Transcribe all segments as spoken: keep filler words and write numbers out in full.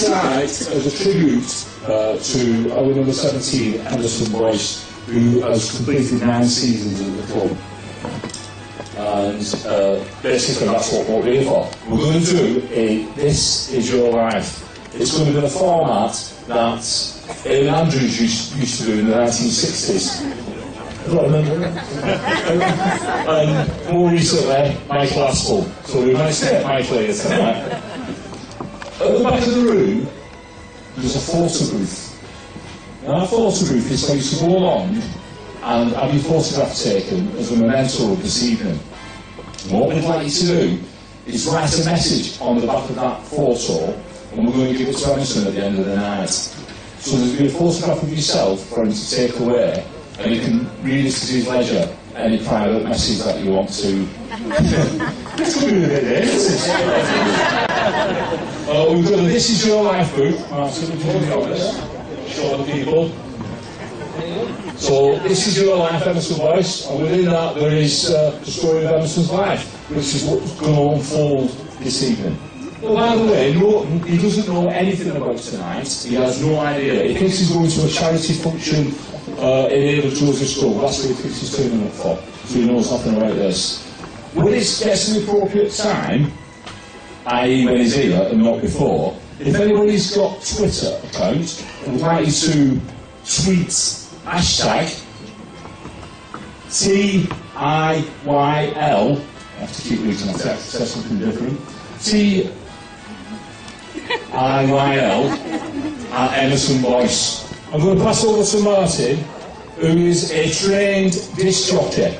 tonight as a tribute uh, to our number seventeen, Emmerson Boyce, who has completed nine seasons at the club. And uh, basically that's what we're here for. We're going to do a This Is Your Life. It's going to be the format that Ian Andrews used, used to do in the nineteen sixties. I don't remember that. And more recently, Michael Aspel. So we managed to get Michael here tonight. At the back of the room, there's a photo booth. Now, our photo booth is for you to go along and have your photograph taken as a memento of this evening. What we'd like you to do is write a message on the back of that photo, and we're going to give it to Emmerson at the end of the night. So there's going to be a photograph of yourself for him to take away, and you can read it at his leisure, any private message that you want to. It's going to be a bit there, isn't it? uh, we've got a This Is Your Life book. Martin, would you be honest? Show the people. So, This Is Your Life, Emmerson Boyce, and within that there is uh, the story of Emmerson's life, which is what's going to unfold this evening. Well, by the way, no, he doesn't know anything about tonight. He has no idea. He thinks he's going to a charity function uh, in Ada Joseph School. That's what he thinks he's turning up for. So he knows nothing about this. When it gets an appropriate time, that is when he's here and not before, if anybody's got a Twitter account and would like you to tweet hashtag T I Y L, I have to keep reading that text, say something different, T I Y L at Emmerson Boyce. I'm going to pass over to Martin, who is a trained disc jockey.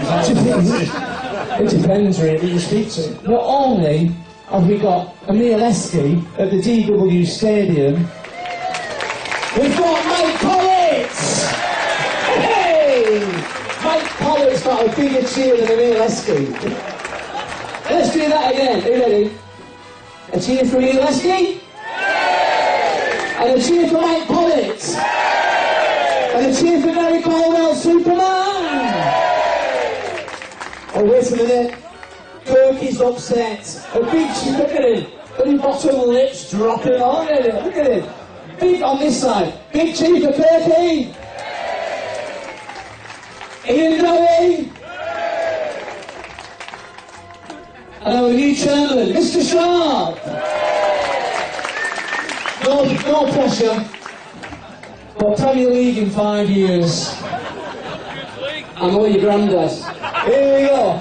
It depends really who you speak to. Not only have we got Emil Esky at the D W Stadium, we've got Mike Pollitt! Hey! Mike Pollitt's got a bigger cheer than Emil Esky. Let's do that again. Are you ready? A cheer for Emil Esky? And a cheer for Mike Pollitt? And a cheer for Gary Caldwell, Superman! Oh, wait a minute. Kirky's upset. A big cheer, look at him. Got his bottom lips dropping on, isn't it? Look at him. Big on this side. Big cheer for Kirky. Ian Dowie. And our new chairman, Mister Sharp. No, no pressure. But Premier League in five years. I know your granddad. Here we go.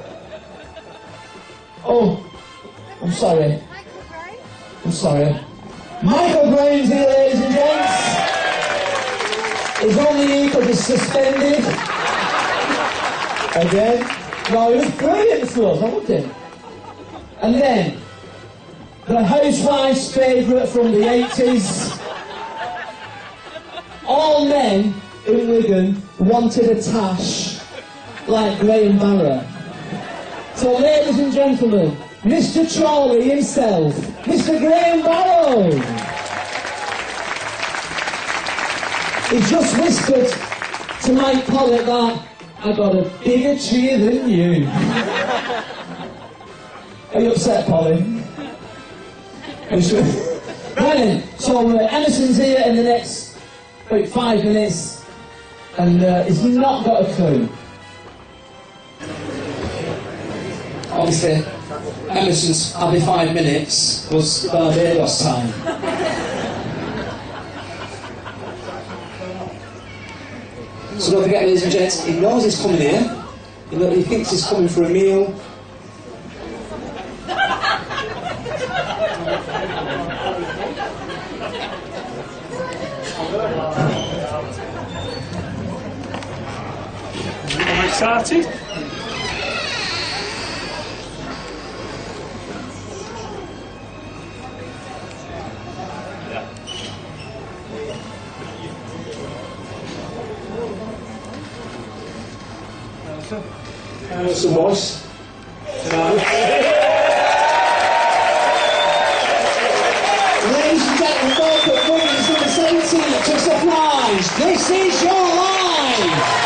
Oh, I'm sorry. I'm sorry. Michael Brown's here, ladies and gents. He's only here because he's suspended. Again. No, he was brilliant for us, I loved him. And then, the housewife's favourite from the eighties. All men in Wigan wanted a tash like Graham Barra. So, ladies and gentlemen, Mister Chorley himself, Mister Graham Barrow. He just whispered to Mike Pollitt that I got a bigger cheer than you. Are you upset, Polly? Right then, so uh, Emmerson's here in the next about five minutes, and uh, he's not got a clue. Obviously, Emmerson's every five minutes was Barbados time. So don't forget, ladies and gents, he knows he's coming here. He, knows, he thinks he's coming for a meal. Are we started? Emmerson Boyce. Ladies and gentlemen, welcome Wigan's number seventeen to surprise. This is your life.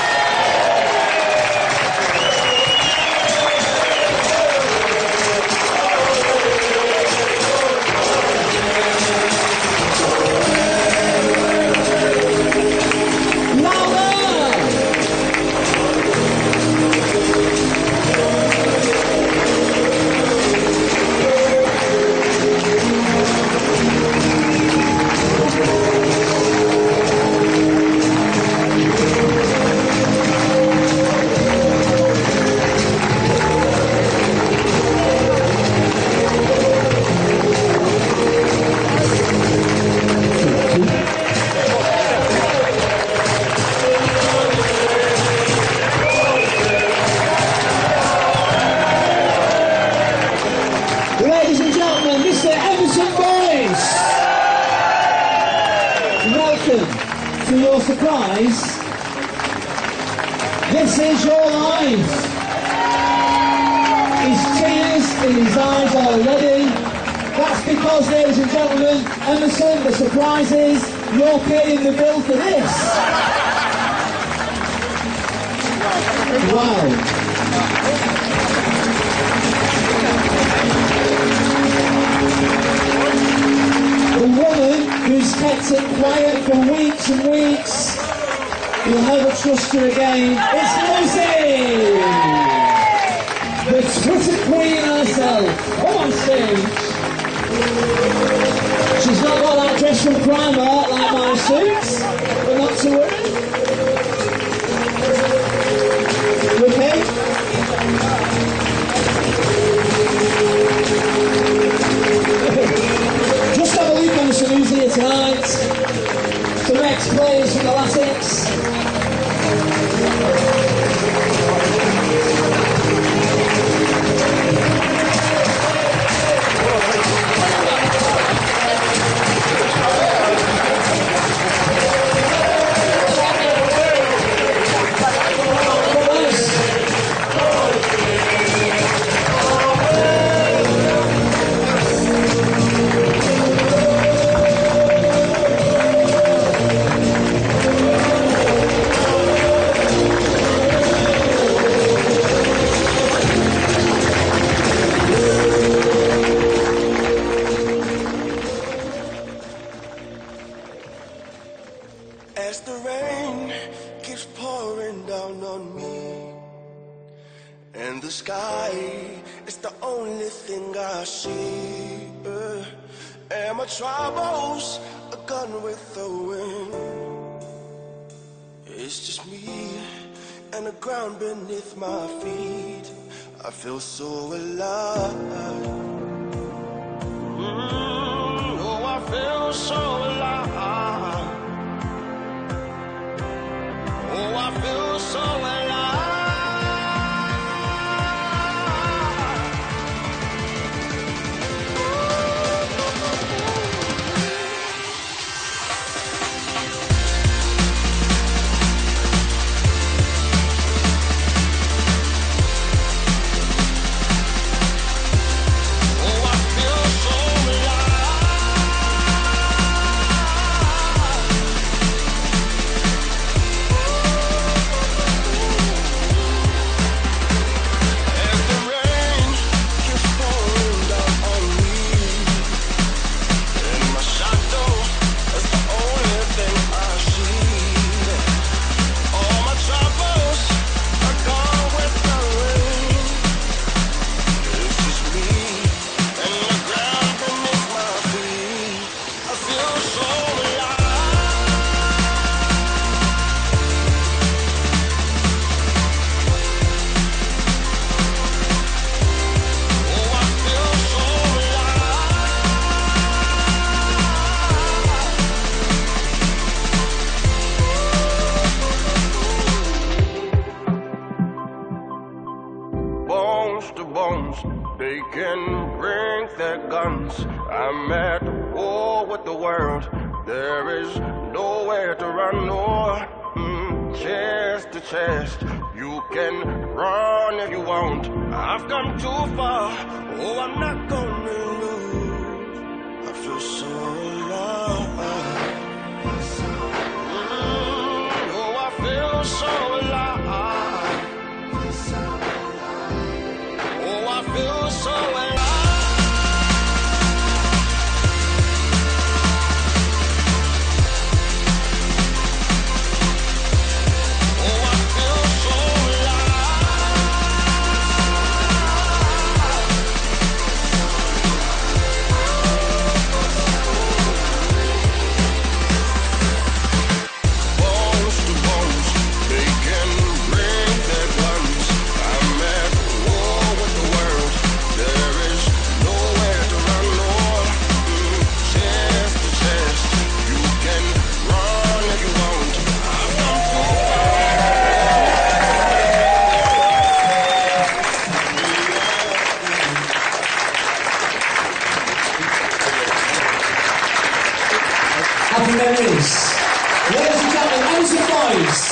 second, to your surprise, this is your life. His tears in his eyes already. That's because, ladies and gentlemen, Emmerson, the surprise is you're paying the bill for this. Wow. The woman who's kept it quiet for weeks and weeks, you'll never trust her again. It's Lucy! The Twitter queen herself. Come on stage. She's not got that dress from Primark like my suits, but not to worry. You okay? Just have a look on the who's here tonight. Some ex-players from the Latics. As the rain keeps pouring down on me, and the sky is the only thing I see, uh, and my troubles are gone with the wind. It's just me and the ground beneath my feet. I feel so alive. Mm, oh, I feel so alive. Oh, I feel so alive. Oh, I feel so as the rain keeps pouring down on me, and my shadow is the only thing I see. All my troubles are gone with the rain. It's just me and the ground beneath my feet. I feel so alive. Oh, I feel so alive. Bones to bones, they can bring their guns. I'm at war with the world. There is nowhere to run, or mm, chest to chest. You can run if you want. I've come too far. Oh, I'm not gonna lose. I feel so alive. Mm, oh, I feel so alive. Oh, I feel so alive. Oh, I feel so alive. Bones to bones, they can bring their guns. I'm at war with the world. There is nowhere to run, or mm, chest to chest. You can run if you want. I've come too Happy memories. Ladies and gentlemen, Emmerson Boyce.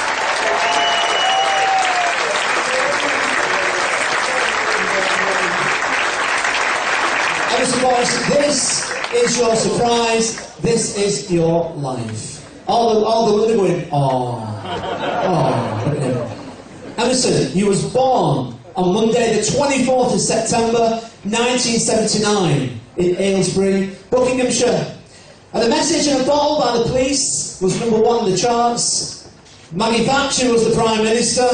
Emmerson Boyce, this is your surprise. This is your life. All the all the women are going, oh, oh. Emmerson, you was born on Monday, the twenty-fourth of September, nineteen seventy-nine, in Aylesbury, Buckinghamshire. And the message in a bottle by the police was number one in the charts. Maggie Thatcher was the Prime Minister.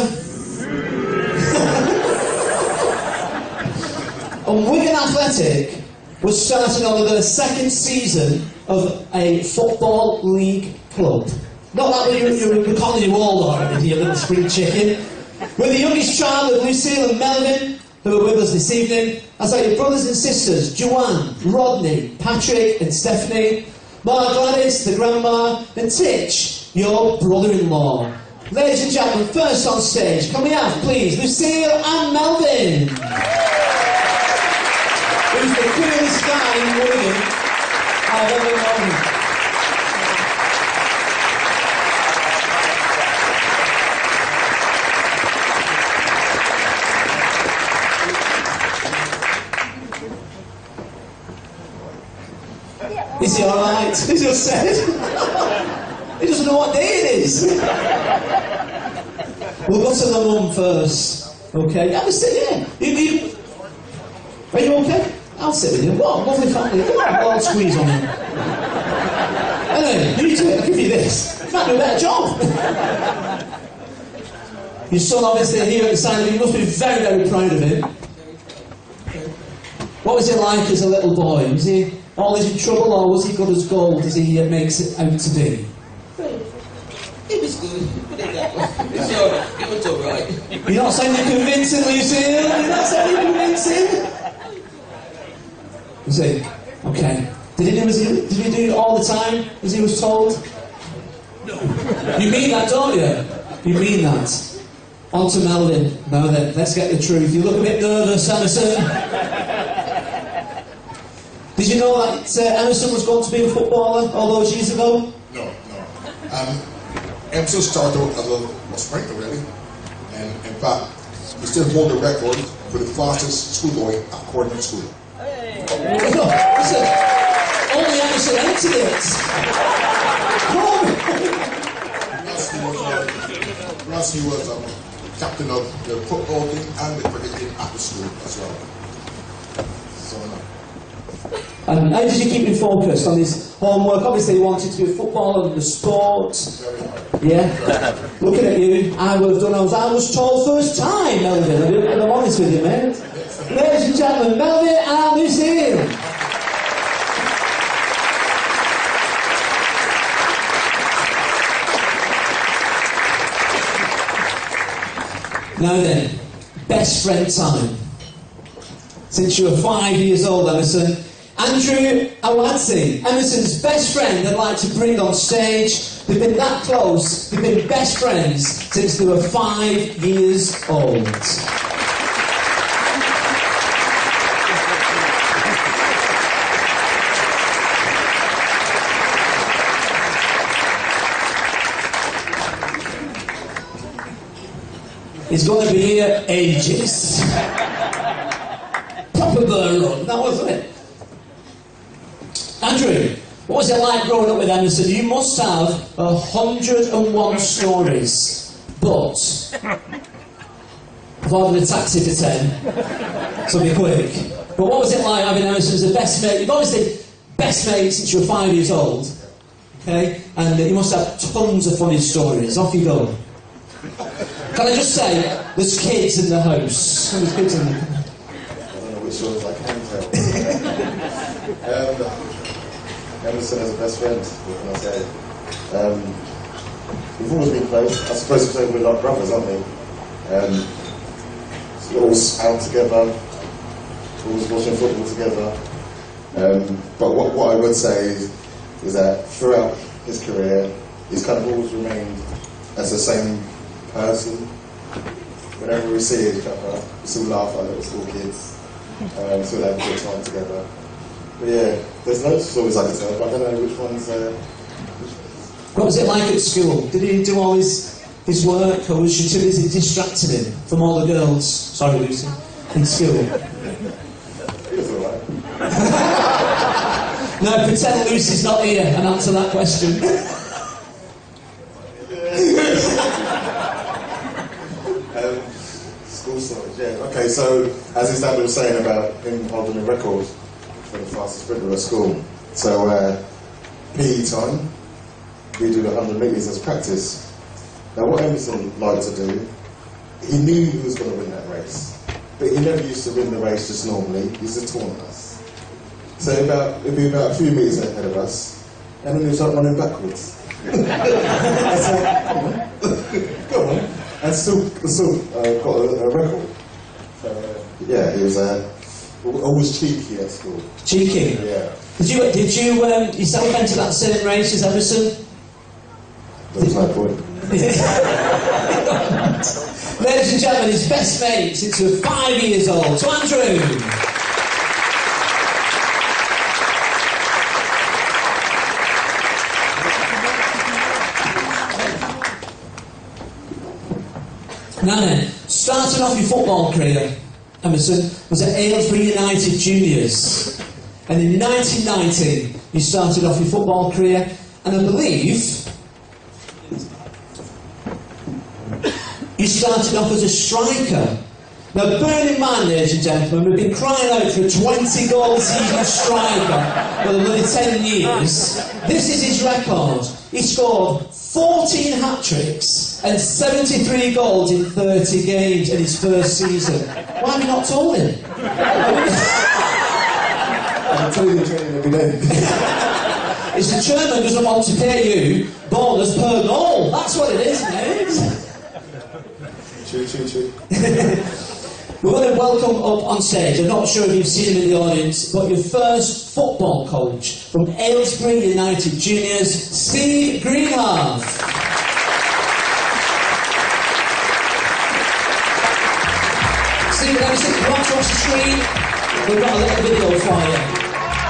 And Wigan Athletic was starting on the second season of a football league club. Not that you're, you're, you're calling you old already, you little spring chicken. We're the youngest child of Lucille and Melvin, who are with us this evening. As are your brothers and sisters, Joanne, Rodney, Patrick and Stephanie, Ma Gladys, the grandma, and Titch, your brother-in-law. Ladies and gentlemen, first on stage, can we have, please, Lucille and Melvin? Who's the coolest guy in Wigan I've ever known. Is he alright? Is he upset? He doesn't know what day it is. We'll go to the mum first. Okay? Have a sit here. You, you, are you okay? I'll sit with you. What a lovely family. Come on, I'll squeeze on you. Anyway, you two, I'll give you this. You might do a better job. Your son obviously here at the side of you. You must be very, very proud of him. What was he like as a little boy? Was he always in trouble, or was he good as gold as he uh, makes it out to be? It was good. Put it that way. It was alright. It was alright. You're not sounding convincing, Lucille. You're not sounding convincing. Was he? Okay. Did he do as he, did he do it all the time as he was told? No. You mean that, don't you? You mean that. On to Melvin. Now then, let's get the truth. You look a bit nervous, Emmerson. Did you know that uh, Emmerson was going to be a footballer all those years ago? No, no. Um, Emmerson started out as a, a sprinter, really. And in fact, he still hold the record for the fastest schoolboy at Coordinate School. Hey. No, listen, only Emmerson entered it. Come on. Plus, he was, uh, plus he was um, captain of the football team and the cricket team at the school as well. So, no. And how did you keep him focused on his homework? Obviously, he wanted to be a footballer in the sport. Yeah. Looking at you, I would have done as I was told first time, Melvin. And I'm honest with you, mate. Ladies and gentlemen, Melvin and Lucille. Now then, best friend time. Since you were five years old, Emmerson, Andrew Awadzi, Emmerson's best friend, I'd like to bring on stage. They've been that close, they've been best friends since they were five years old. He's going to be here ages. Proper burr run, that wasn't it? Andrew, what was it like growing up with Emmerson? You must have a hundred and one stories, but I've ordered a taxi for ten, so be quick. But what was it like having Emmerson as a best mate? You've obviously best mate since you were five years old, okay? And uh, you must have tons of funny stories. Off you go. Can I just say, there's kids in the house. There's kids in the house. I don't know which ones I can tell. um, Emmerson as a best friend, what can I say? Um, we've always been close. I suppose we're like brothers, aren't we? Um, so we're always out together, always watching football together. Um, but what, what I would say is, is that throughout his career, he's kind of always remained as the same person. Whenever we see each other, we still laugh like little school kids. Um, so we have a good time together. But yeah, there's loads of stories I can tell, but I don't know which ones. Uh, which What was it like at school? Did he do all his, his work, or was she too busy distracting him from all the girls? Sorry, Lucy. In school. He was alright. No, pretend Lucy's not here and answer that question. um, school stories, yeah. Okay, so as his dad was saying about him holding a record for the fastest sprinter at school. So uh, P E time, we do the one hundred metres as practice. Now what Emmerson liked to do, he knew he was going to win that race, but he never used to win the race just normally, he used to taunt us. So about, it'd be about a few metres ahead of us, and then he was like running backwards. I said, go on, and still, still uh, got a, a record. So, uh, yeah, he was uh, always cheeky at school. Cheeky? Yeah. Did you, did you um, yourself enter that same race as Emmerson? There was no point. Ladies and gentlemen, his best mate since he was five years old. So Andrew! Now then, starting off your football career, Emmerson, was at Aylesbury United Juniors. And in nineteen ninety, you started off your football career, and I believe you started off as a striker. Now, bear in mind, ladies and gentlemen, we've been crying out for a twenty-goal season striker for nearly ten years. This is his record. He scored fourteen hat-tricks and seventy-three goals in thirty games in his first season. Why have you not told him? I'm telling you, training every day. It's the chairman doesn't want to pay you bonus per goal. That's what it is, mate. Choo, choo, choo. We're going to welcome up on stage, I'm not sure if you've seen him in the audience, but your first football coach from Aylesbury United Juniors, Steve Greenhalgh. Steve, let me see, come on, across the screen. We've got a little video for you.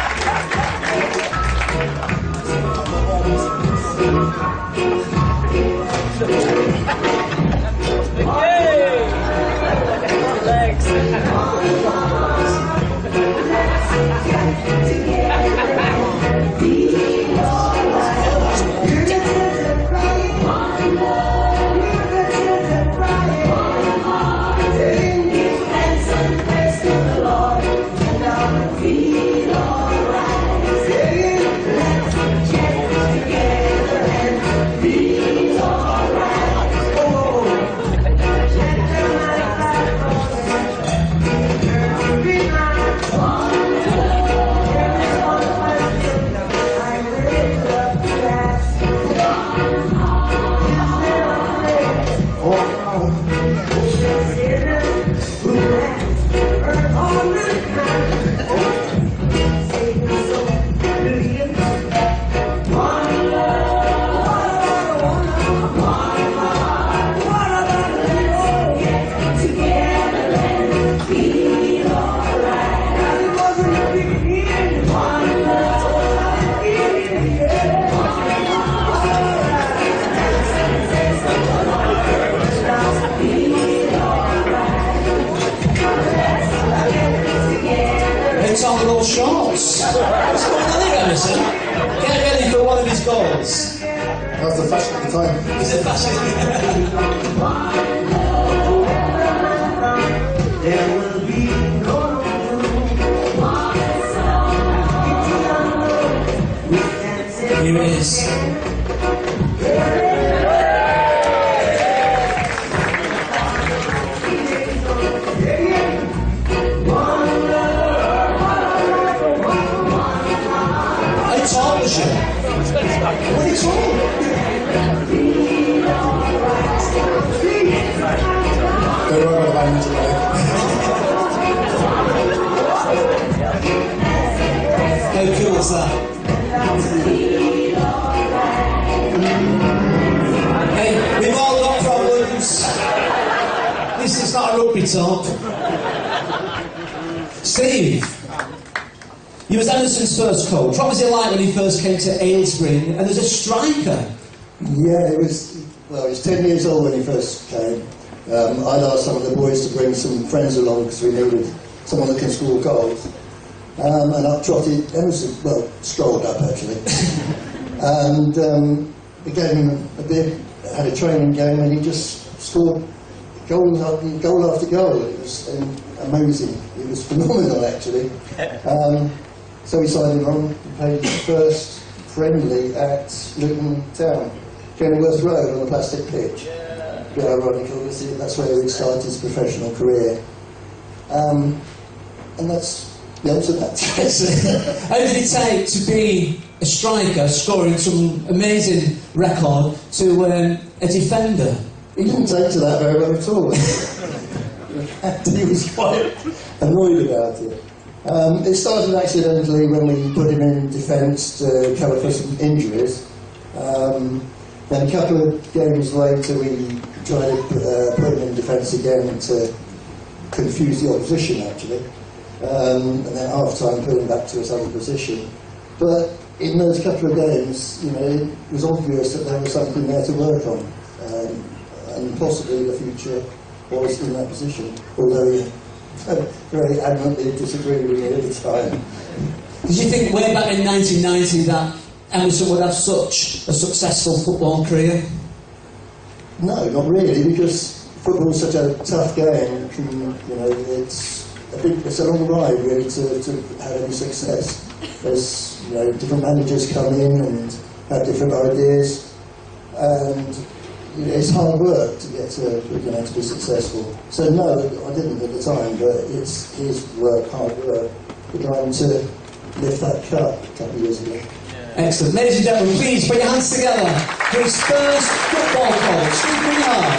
Shots. What's going on there, Emmerson? Get ready for one of his goals. That was the fashion at the time. Is it fashion? There will be no Here it is. What is wrong? Don't worry about the How cool is that? Hey, we've all got problems. This is not a rugby talk. Steve, you was Emmerson's first coach. What was it like when he first came to Aylesbury and as a striker? Yeah, it was, well, he was ten years old when he first came. Um, I'd asked some of the boys to bring some friends along because we needed someone that can score goals. Um, and I trotted Emmerson, well, strolled up actually. and um, we gave him a, a bit, had a training game, and he just scored goal after goal. After goal. It was um, amazing. It was phenomenal actually. Um, so we signed him on, he played his first friendly at Luton Town, Kenilworth Road on the plastic pitch. Yeah. A bit ironical, that's where he started his professional career. Um, and that's the answer to that. How did it take to be a striker, scoring some amazing record, to um, a defender? He didn't take to that very well at all. He was quite annoyed about it. Um, it started accidentally when we put him in defence to cover for some injuries. Um, then a couple of games later we tried to uh, put him in defence again to confuse the opposition actually. Um, and then half time put him back to his other position. But in those couple of games, you know, it was obvious that there was something there to work on. Um, and possibly the future was in that position, although he very adamantly disagreed with me at the time. Did you think way back in nineteen ninety that Emmerson would have such a successful football career? No, not really, because football is such a tough game. You know, it's a big, it's a long ride really to, to have any success. There's, you know, different managers come in and have different ideas, and you know, it's hard work to get to, you know, to be successful. So no, I didn't at the time, but it's his work, hard work, for trying to lift that cup a couple of years ago. Excellent. Ladies and gentlemen, please put your hands together for his first football coach. Steve Wigan.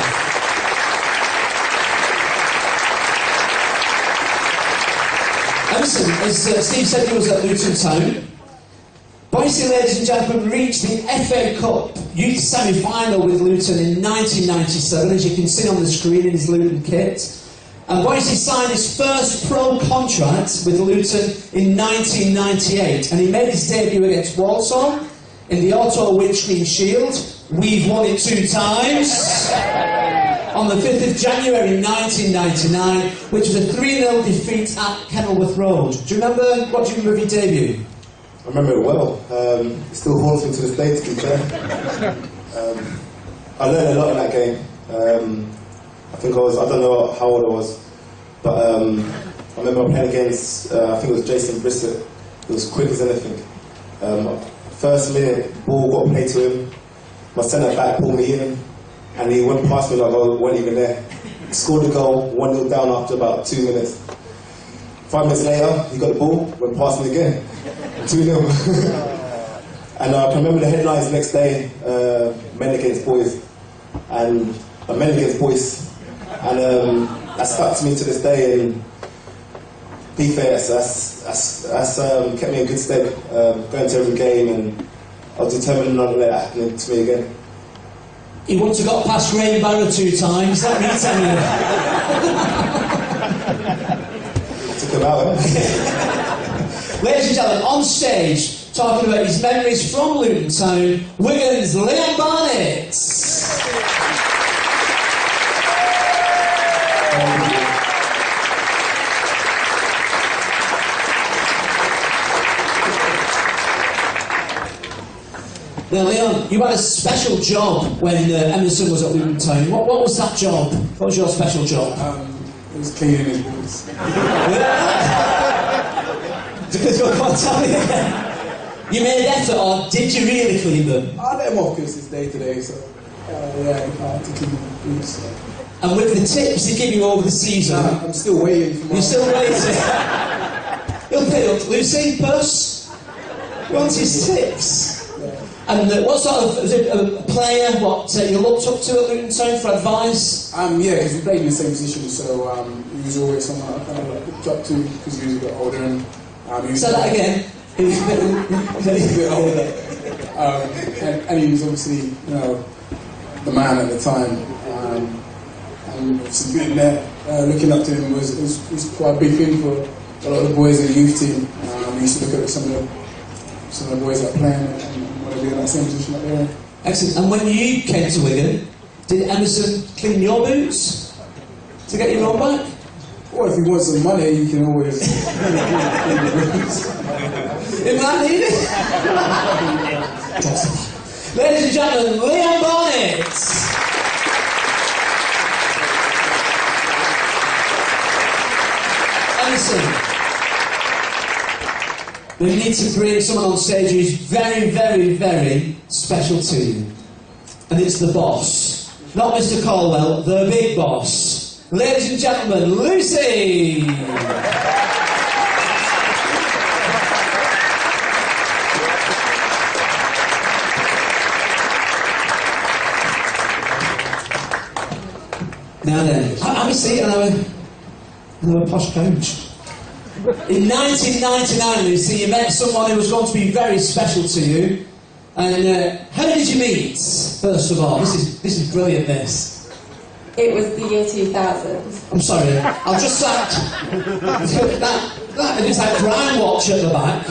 Emmerson, as uh, Steve said, he was at Luton Town. Boyce, ladies and gentlemen, reached the F A Cup youth semi-final with Luton in nineteen ninety-seven, as you can see on the screen in his Luton kit. And Boyce signed his first pro contract with Luton in nineteen ninety-eight, and he made his debut against Walsall in the Auto Windscreen Shield. We've won it two times. On the fifth of January nineteen ninety-nine, which was a three nil defeat at Kenilworth Road. Do you remember, what do you remember of your debut? I remember it well. Um, it still haunts me to this day, to be fair. um, I learned a lot in that game. Um, I think I was, I don't know how old I was, but um, I remember playing against, uh, I think it was Jason Brissett. It was quick as anything. Um, first minute, ball got played to him. My centre back pulled me in, and he went past me like I wasn't even there. He scored a goal, one nil down after about two minutes. Five minutes later, he got the ball, went past me again. two nil. And uh, I can remember the headlines the next day, uh, men against boys. And uh, men against boys. And um, that stuck to me to this day. And be fair, that's, that's, that's, that's um, kept me in good stead, um, going to every game. And I was determined not to let that happen to me again. He once got past Ray Barrow two times, that means Took him out, Ladies and gentlemen, on stage, talking about his memories from Luton Town, Wigan's Leon Barnett. Now, Leon, you had a special job when uh, Emmerson was at Luton Town. What, what was that job? What was your special job? Um, it was cleaning his boots. You made effort, or did you really clean them? I let him off because it's day to day, so uh, yeah, I had to clean my boots. So. And with the tips he gave you over the season, uh, I'm still waiting for my. You're still waiting. He'll pay up. Lucy, Puss, he wants his tips. And uh, what sort of, was it a player, what uh, you looked up to at Luton Town for advice? Um, yeah, because we played in the same position, so um, he was always someone I kind of like, looked up to because he was a bit older. And, um, he was Say that again. He was a bit, he was a bit older. Um, and, and he was obviously, you know, the man at the time. Um, and obviously being there, uh, looking up to him was, was, was quite a big thing for a lot of the boys in the youth team. Um, we used to look at some of the, some of the boys that are playing and, and want to be in that same position up there. Excellent. And when you came to Wigan, did Emmerson clean your boots to get your own back? Well, if you want some money, you can always clean your boots. It might need it. Ladies and gentlemen, Liam Barnett. Emmerson, we need to bring someone on stage who's very, very, very special to you. And it's the boss. Not Mister Colwell, the big boss. Ladies and gentlemen, Lucy! Now then, have a seat and have a, have a posh coach. In nineteen ninety-nine, Lucy, you met someone who was going to be very special to you. And uh, how did you meet, first of all? This is, this is brilliant, this. It was the year two thousand. I'm sorry, I'll just that, that, that is like Crime Watch at the back.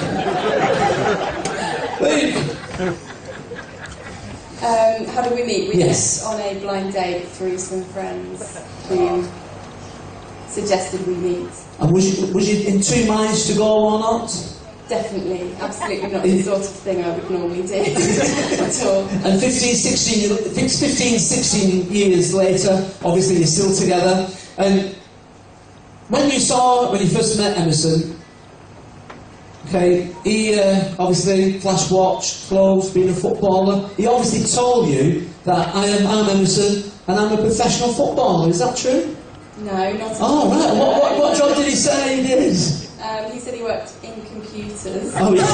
Um, how did we meet? We Yes. met on a blind date through some friends who suggested we meet. And was you, was you in two minds to go or not? Definitely, absolutely not the sort of thing I would normally do at all. And fifteen, sixteen, fifteen, sixteen years later, obviously you're still together. And when you saw, when you first met Emmerson, okay, he uh, obviously, flash watch, clothes, being a footballer, he obviously told you that I am I'm Emmerson and I'm a professional footballer. Is that true? No, not at Oh, all. right. What, what, what job did he say he did? Um, he said he worked in computers. Oh, yeah.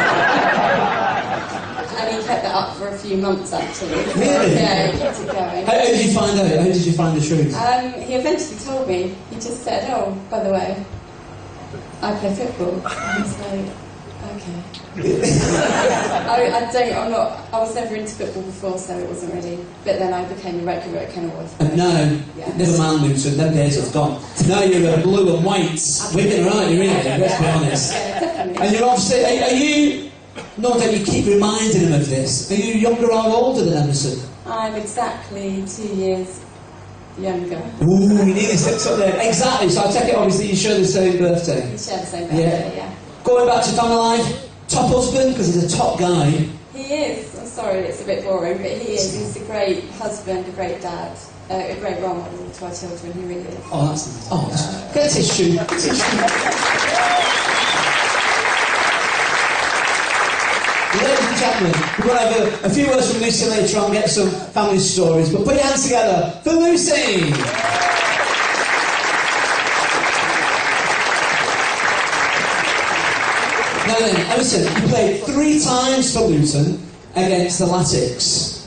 And he kept that up for a few months, actually. Really? Yeah, he kept it going. How, how did you find out? How did you find the truth? Um, he eventually told me. He just said, "Oh, by the way, I play football." And it's like, okay. I, I don't. I'm not. I was never into football before, so it wasn't really. But then I became a regular at Kenilworth. And now, Yeah. never mind, Luton, them days have gone. Now you're a blue and white. Wigan, right? You're in it. Let's be honest. Yeah, definitely. And you're obviously. Are, are you? No doubt you keep reminding him of this. Are you younger or older than Emmerson? I'm exactly two years younger. Ooh, you nearly six up there. Exactly. So I take it obviously you share the same birthday. We share the same birthday. Yeah. Going back to family life, top husband because he's a top guy. He is. I'm sorry, it's a bit boring, but he is. He's a great husband, a great dad, uh, a great role model to our children. He really is. Oh, that's nice. Oh, that's... Get a tissue. Get a tissue. Ladies and gentlemen, we're going to have a, a few words from Lucy later on, get some family stories, but put your hands together for Lucy! Now then, Emmerson, you played three times for Luton against the Latics.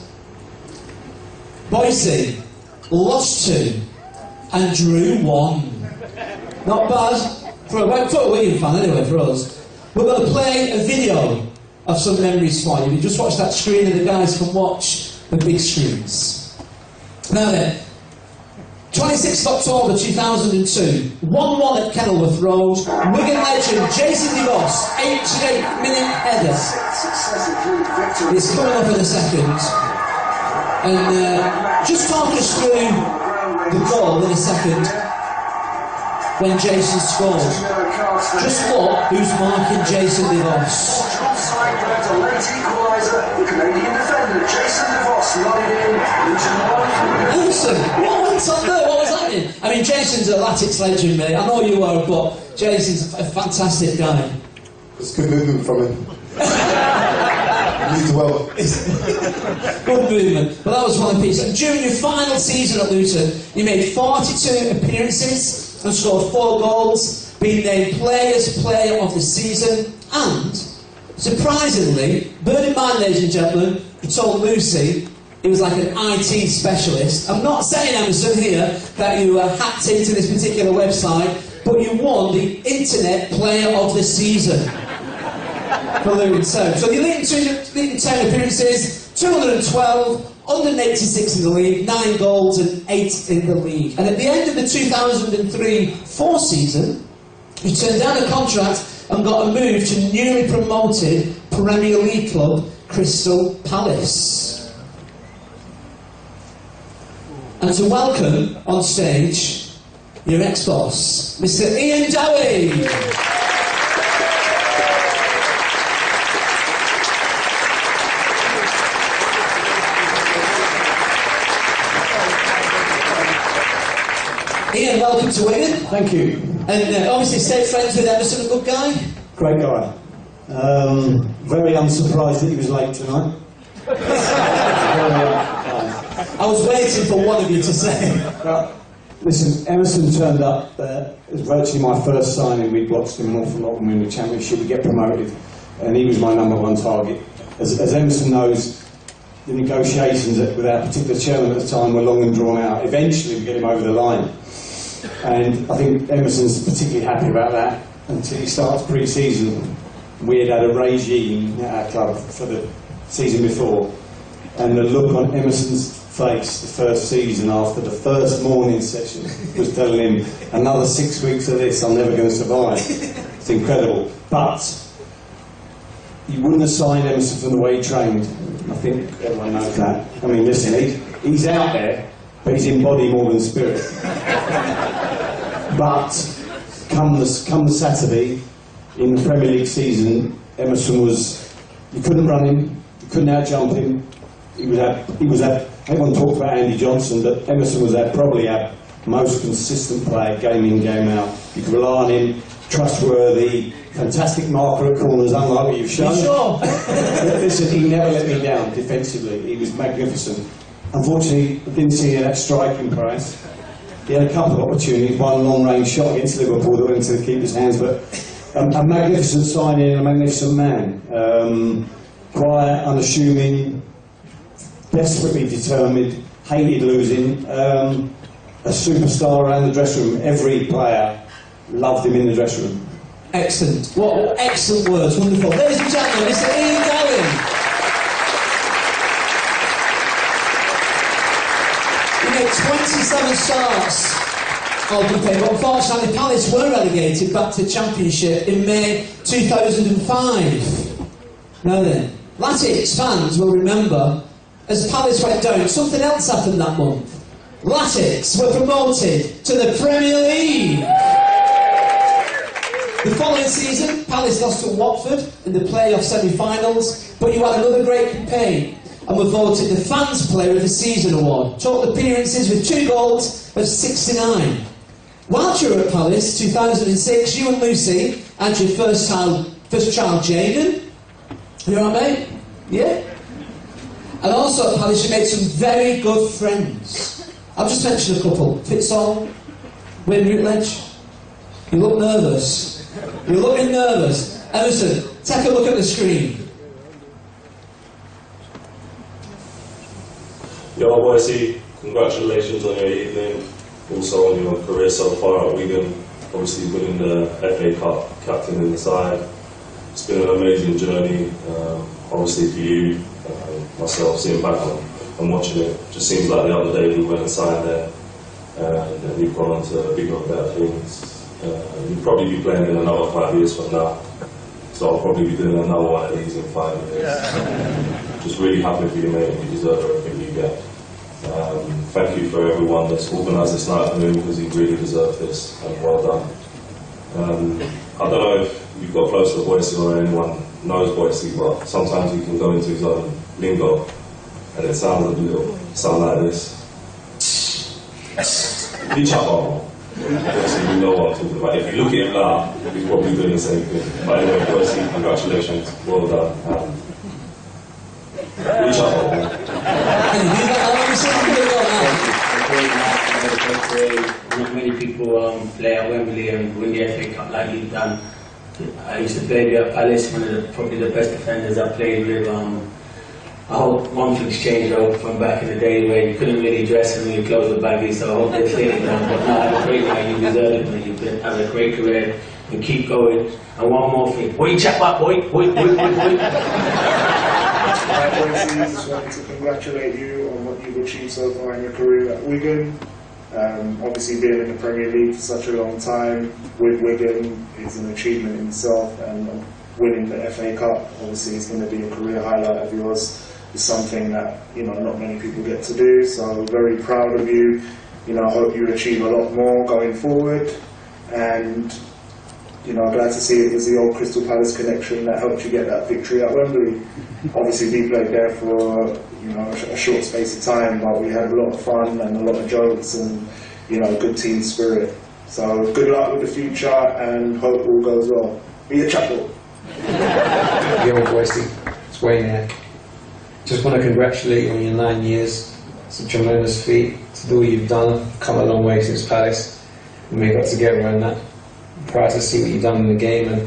Boyce lost two and drew one. Not bad for a, well, for a Wigan fan anyway, for us. We're going to play a video of some memories for you. You just watch that screen and the guys can watch the big screens. Now then, twenty-sixth of October two thousand two, one one at Kenilworth Road, Wigan legend Jason DeVos, eighty-eight minute header. It's coming up in a second. And uh, just talk us through the goal in a second when Jason scored. Just look who's marking Jason DeVos. The late equaliser, the Canadian defender Jason DeVos nodded in. Emmerson, what went on there? What was happening? I mean, Jason's a Latics legend, mate. I know you are, but Jason's a fantastic guy. It's good movement from him. Needs well. Good movement. But that was one piece. And during your final season at Luton, you made forty-two appearances and scored four goals, being named Players Player of the Season, and surprisingly, bear in mind, ladies and gentlemen, he told Lucy he was like an I T specialist. I'm not saying, Emmerson, here that you uh, hacked into this particular website, but you won the Internet Player of the Season for Luton Town. So you leading Luton Town appearances, two hundred twelve, one hundred eighty-six in the league, nine goals and eight in the league. And at the end of the two thousand three four season, you turned down a contract and got a move to newly promoted Premier League club Crystal Palace. And to welcome on stage your ex-boss, Mister Ian Dowie. Ian, welcome to Wigan. Thank you. And uh, obviously stay friends with Emmerson, a good guy? Great guy. Um, very unsurprised that he was late tonight. I was waiting for one of you to say. Well, listen, Emmerson turned up. Uh, it was virtually my first signing. We'd watched him an awful lot when we were in the Championship. We get promoted, and he was my number one target. As, as Emmerson knows, the negotiations with our particular chairman at the time were long and drawn out. Eventually, we get him over the line. And I think Emerson's particularly happy about that until he starts pre-season. We had had a regime at our club for the season before, and the look on Emerson's face the first season after the first morning session was telling him, another six weeks of this, I'm never going to survive. It's incredible. But you wouldn't have signed Emmerson from the way he trained. I think everyone knows that. I mean, listen, he, he's out there, but he's in body more than spirit. But come the, come the Saturday, in the Premier League season, Emmerson was, you couldn't run him, you couldn't out-jump him. He was our, he was our, everyone talked about Andy Johnson, but Emmerson was our, probably our most consistent player, game in, game out. You could rely on him, trustworthy, fantastic marker at corners, unlike what you've shown. Sure. Listen, he never let me down defensively. He was magnificent. Unfortunately, I didn't see that striking price. He had a couple of opportunities, one long-range shot against Liverpool that went into the keeper's hands, but um, a magnificent signing and a magnificent man. Um, quiet, unassuming, desperately determined, hated losing, um, a superstar around the dressing room. Every player loved him in the dressing room. Excellent. What excellent words, wonderful. Ladies and gentlemen, Mister Ian Dowie. twenty-seven starts all compared, but unfortunately Palace were relegated back to the Championship in May two thousand five. Now then, Latics fans will remember, as Palace went down, something else happened that month. Latics were promoted to the Premier League. The following season, Palace lost to Watford in the playoff semi-finals, but you had another great campaign and were voted the Fans Player of the Season award. Total appearances with two goals of sixty-nine. While you were at Palace, two thousand six, you and Lucy had your first child, first child Jaden. You alright, mate? Yeah? And also at Palace, you made some very good friends. I'll just mention a couple. Fitzall, Wayne Routledge. You look nervous. You're looking nervous. Emmerson, take a look at the screen. Yo, Boyce, congratulations on your evening, also on your career so far at Wigan, obviously winning the F A Cup, captain in the side. It's been an amazing journey, um, obviously for you, um, myself, seeing back on and watching it. Just seems like the other day we went and signed there, and then you've gone on to bigger and better things. Uh, you'll probably be playing in another five years from now, so I'll probably be doing another one of these in five years. Just really happy for you, mate, and you deserve everything you get. Um, thank you for everyone that's organised this night for him, because he really deserved this, and well done. Um, I don't know if you've got close to Boyce or anyone knows Boyce, but sometimes he can go into his own lingo, and it sounds a little, sound like this. Be chapel. Boyce, you know what I'm talking about. If you look at him now, he's probably doing the same thing. But anyway, Boyce, congratulations, well done. Um, Reach out, man. Not many people um, play at Wembley and win the F A Cup like you've done. I used to play there at Palace, one of the, probably the best defenders I played with. Um, I hope one thing's changed though, from back in the day where you couldn't really dress and your clothes were baggy, so I hope they're feeling now. But now have a great night, you deserve it, man. You've been, have a great career and keep going. And one more thing. Boy, chat back, boy, boy, boy, boy, boy. I just wanted to congratulate you on what you've achieved so far in your career at Wigan. Um, obviously being in the Premier League for such a long time with Wigan is an achievement in itself, and winning the F A Cup obviously is going to be a career highlight of yours. is something that, you know, not many people get to do. So very proud of you. You know, I hope you achieve a lot more going forward. And, you know, glad to see it was the old Crystal Palace connection that helped you get that victory at Wembley. Obviously, we played there for, you know, a short space of time, but we had a lot of fun and a lot of jokes and, you know, good team spirit. So good luck with the future and hope all goes well. Be a chapel. Yo, Boyce, it's Wayne here. Just want to congratulate you on your nine years. It's a tremendous feat to do what you've done. Come a long way since Palace, and we got together and that. I'm proud to see what you've done in the game and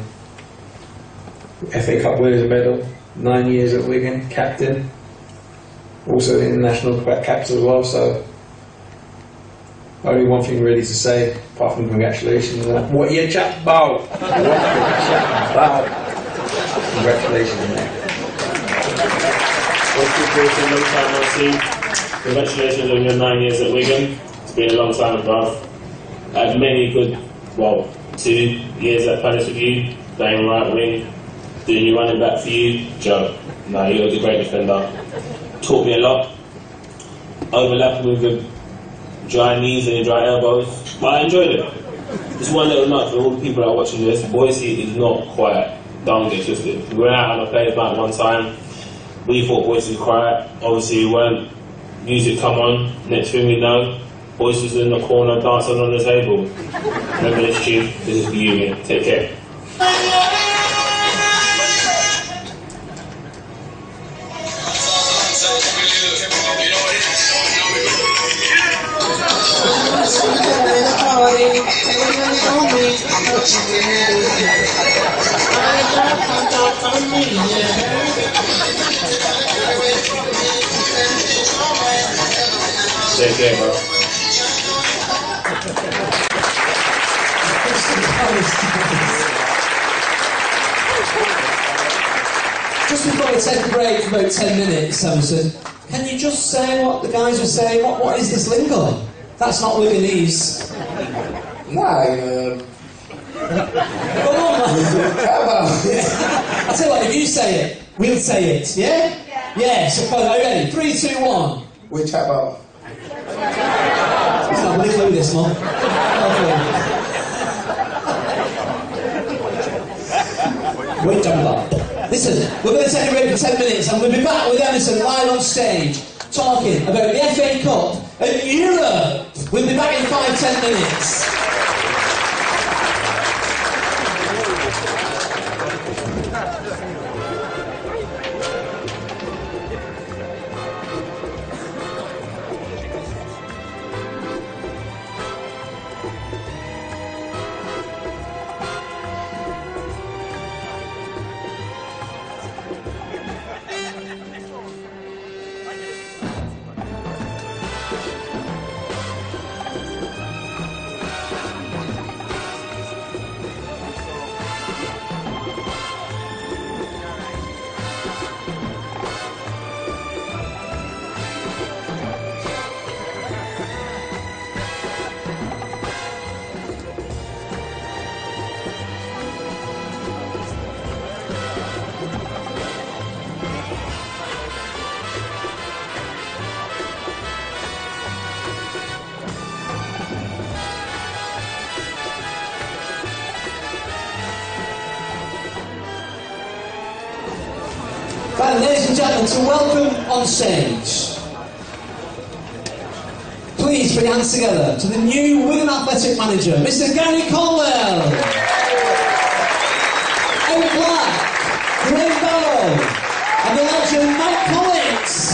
F A Cup winners medal, nine years at Wigan, captain, also the international captain as well. So only one thing really to say, apart from congratulations. Uh, what you chat about? What you chat about? Congratulations, mate. Well, long time no see. Congratulations on your nine years at Wigan. It's been a long time, bruv. I had many good, well, two years at Palace with you, playing right wing, doing your running back for you, Joe. No, you was a great defender. Taught me a lot. Overlapping with the dry knees and the dry elbows, but I enjoyed it. Just one little note for all the people that are watching this: Boyce is not quiet. Don't get twisted. We went out on a players' night one time. We thought Boyce was quiet. Obviously, we weren't. Music come on. Next thing we know, Boyce was in the corner dancing on the table. Remember this tune? This is for you, man. Take care. Take care, bro. Just before we take a break for about ten minutes, Emmerson, can you just say what the guys were saying? What, what is this lingo? That's not Wiganese. Nah, um... Come on, man. I tell you what, if you say it, we'll say it, yeah? Yeah. Yeah, so are you ready? Three, two, one. We chat about. It's not really clue this, man. Wait, jump up. Listen, we're going to take a break for ten minutes and we'll be back with Emmerson live on stage talking about the F A Cup and Europe. We'll be back in five, ten minutes. Right, ladies and gentlemen, to welcome on stage, please put your hands together to the new Wigan Athletic manager, Mister Gary Colwell. Out black, Graham Barrow, and the legend Mike Collins.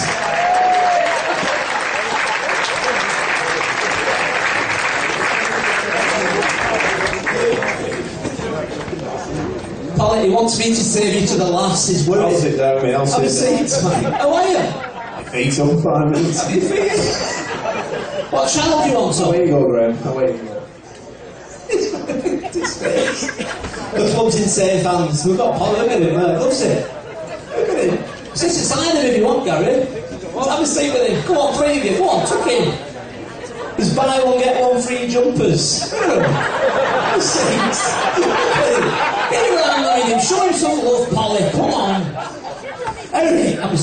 Colin, he wants me to save you to the last, he's worried. I'll sit down, mate, I'll Have a sit seat, down. mate. How are you? My feet's on five minutes. Your feet? What channel do you want, Away you go, Graham. Away you go. The club's in safe hands. We've got Polly, look at him, uh, loves it. Look at him. Sit beside him if you want, Gary. Have a seat with him. Come on, three of you. Come on, tuck in. There's buy one, get one free jumpers. Look at him. Have a seat. Look at him. Get around with him. Show him some love, Polly. Come on. Anyway, Emmerson.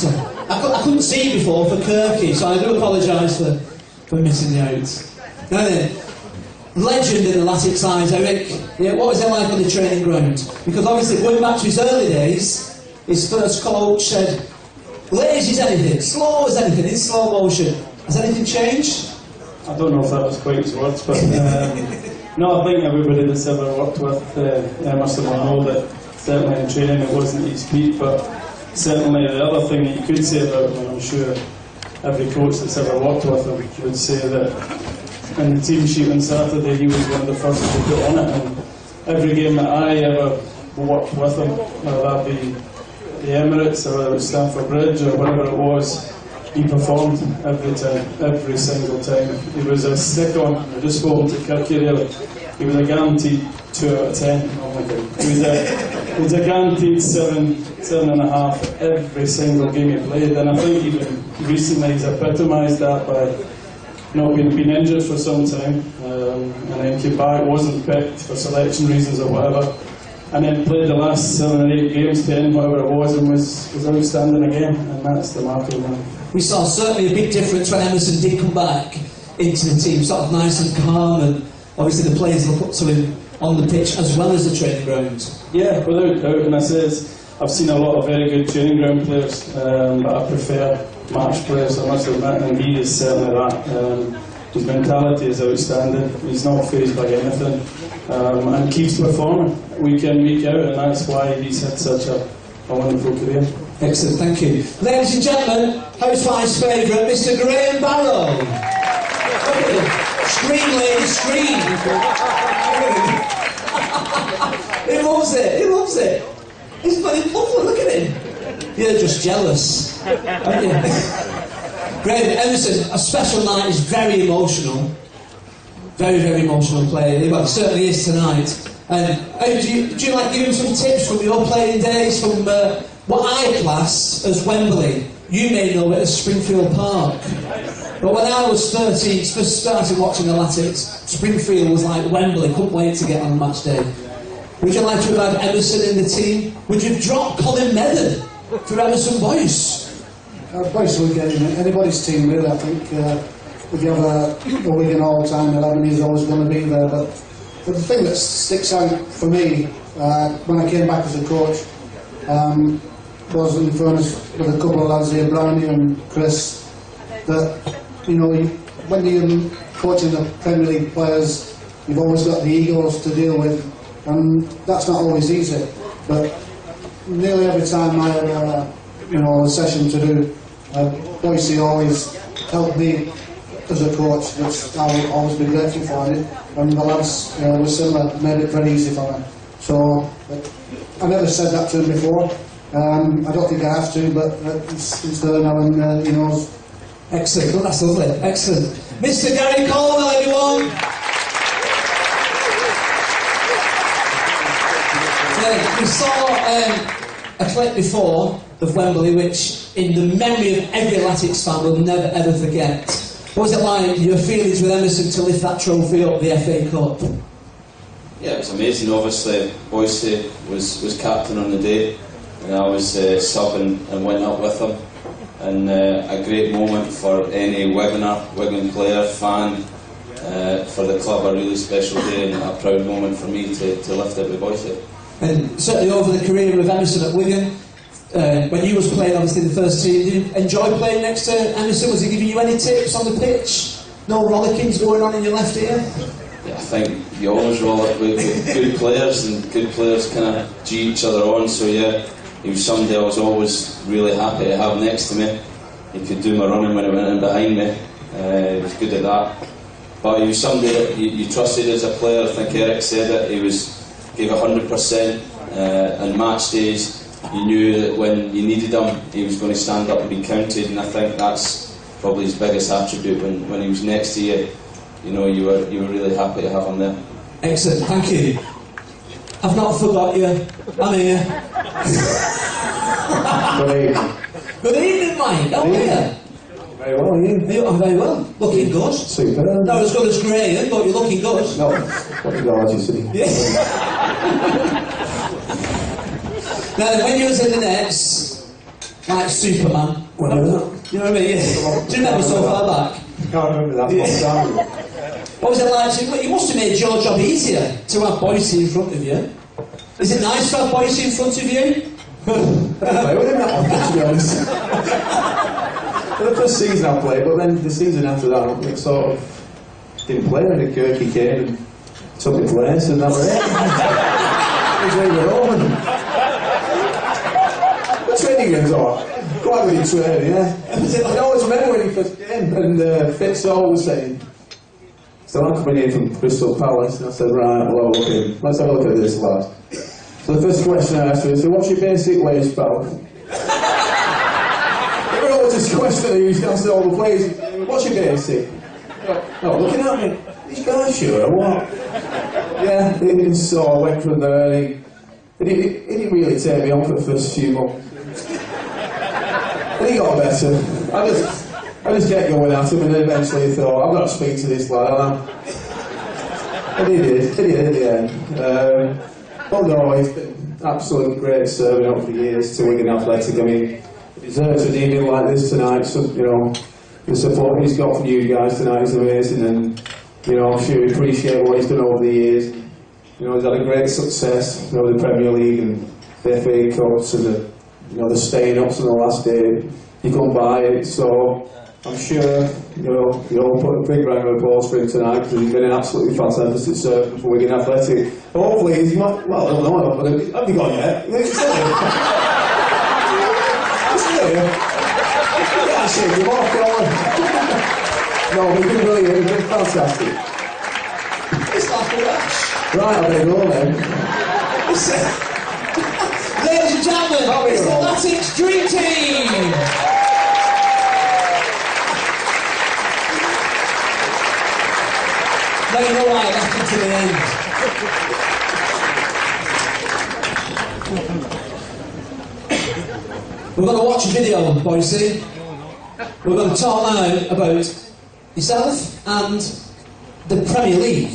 I, cou I couldn't see you before for Kirky, so I do apologise for, for missing you out. Now then, legend in the Latics side, Eric. Yeah, what was it like on the training ground? Because obviously, going back to his early days, his first coach said, lazy as anything, slow as anything, in slow motion. Has anything changed? I don't know if that was quite his words, but um, no, I think everybody that's ever worked with uh, Emmerson will know that certainly in training it wasn't his peak, but certainly the other thing that you could say about him, and I'm sure every coach that's ever worked with him would say that in the team sheet on Saturday he was one of the first to put on it, and every game that I ever worked with him, whether that be the Emirates or whether it was Stamford Bridge or whatever it was, he performed every time, every single time. He was a stick-on. I just spoke to Kirky there. He was a guaranteed two out of ten. Oh my God. He was a, he was a guaranteed seven, seven and a half every single game he played. And I think even recently he's epitomised that by not being, being injured for some time, um, and then came back, wasn't picked for selection reasons or whatever, and then played the last seven or eight games, ten, whatever it was, and was, was outstanding again, and that's the mark of him. We saw certainly a big difference when Emmerson did come back into the team, sort of nice and calm, and obviously the players look up to him on the pitch as well as the training ground. Yeah, without doubt, and I says I've seen a lot of very good training ground players, um, but I prefer match players, I must admit, and he is certainly that. Um, his mentality is outstanding, he's not fazed by anything, um, and keeps performing week in, week out, and that's why he's had such a, a wonderful career. Excellent, thank you. Ladies and gentlemen, House Five's favourite, Mister Graham Barrow. Look at him. Scream, ladies, scream. He loves it, he loves it. He's bloody lovely, look at him. You're just jealous, aren't you? Graham, Emmerson, a special night is very emotional. Very, very emotional player. Well, it certainly is tonight. And uh, do, you, do you like giving some tips from your playing days from uh, what I classed as Wembley? You may know it as Springfield Park. But when I was thirteen, first started watching the Latics, Springfield was like Wembley, couldn't wait to get on match day. Would you like to have had Emmerson in the team? Would you drop Colin Medden for Emmerson Boyce? Uh, Boyce would get in anybody's team, really. I think uh, if you have a, a Wigan all-time eleven, he's always going to be there. But, but the thing that sticks out for me uh, when I came back as a coach um, was in fairness with a couple of lads here, Brownie and Chris, that you know you, when you're coaching the Premier League players, you've always got the egos to deal with, and that's not always easy. But nearly every time I had a, you know, a session to do, uh, Boyce always helped me as a coach, which I will always be grateful for it. And the lads you know, were similar, made it very easy for me. So I never said that to him before. Um, I don't think I have to, but it's, it's there now, and uh, he knows. Excellent, well, that's lovely, excellent. Mister Gary Coleman, everyone! Uh, we saw um, a clip before of Wembley, which in the memory of every Latics fan will never ever forget. What was it like, your feelings with Emmerson to lift that trophy up, the F A Cup? Yeah, it was amazing. Obviously, Boyce was, was captain on the day, and I was uh, subbing and went up with him. And uh, a great moment for any Wiganer, Wigan player, fan, uh, for the club, a really special day and a proud moment for me to, to lift it with Boyce. And certainly over the career of Emmerson at Wigan, uh, when you was playing obviously the first team, did you enjoy playing next to Emmerson? Was he giving you any tips on the pitch? No rollickings going on in your left ear? Yeah, I think you always roll up with, with good players, and good players kind of G each other on, so yeah, he was somebody I was always really happy to have next to me. He could do my running when it went in behind me, uh, he was good at that. But he was somebody that you, you trusted as a player. I think Eric said it, he was gave one hundred percent, uh, and match days you knew that when you needed him he was going to stand up and be counted, and I think that's probably his biggest attribute. When, when he was next to you, you know, you were, you were really happy to have him there. Excellent, thank you. I've not forgot you, I'm here. Good evening. Good evening, mate, how are you? Very well, are you? You are very well, looking good. Super. Not as good as Graham, but you're looking good. No, what regard, you see. Yeah. Now, when you was in the nets, like Superman, When I was that? You know what I mean? Yeah. Do you remember so far back? I can't remember that. Yeah. What was it like? To, it must have made your job easier to have Boyce in front of you. Is it nice to have Boyce in front of you? Anyway, we didn't have to be honest. For the first season I played, but then the season after that, it sort of didn't play, and Kirky came and took the place, and that was it. It was really Roman. The training games are quite really training, yeah. I always remember when he first came, and uh, Fitz always saying, so I'm coming in from Crystal Palace, and I said, right, well, have a look at him. Let's have a look at this lad. So the first question I asked him is, so what's your basic wage, pal? This question I used to ask all the players, what's your basic? No, looking at me, these guys sure or what? Yeah, it, so I went from there, and he, it, it, it didn't really take me on for the first few months. And he got better. I just, I just kept going at him, and then eventually I thought, I've got to speak to this lad, and, and he did, he did at the end. Um, but no, he's been absolutely great serving up for years to Wigan Athletic. I mean, he deserves an evening like this tonight, so, you know, the support he's got from you guys tonight is amazing, and, you know, I'm sure you appreciate what he's done over the years. You know, he's had a great success, you know, the Premier League and the F A Cups and the, you know, the staying ups on the last day. You couldn't buy it, so I'm sure, you know, you'll put a big round of applause for him tonight, because he's been an absolutely fantastic servant for Wigan Athletic. Hopefully he's not, well, I don't know, but have you gone yet? Yeah, shake him off, go on. No, we've been brilliant, we've been fantastic. It's like a rush. Right, I better go then. Ladies and gentlemen, oh, it's the Athletic's Dream Team! Let me know why I left it to the end. We're going to watch a video, Boyce. We're going to talk now about yourself and the Premier League.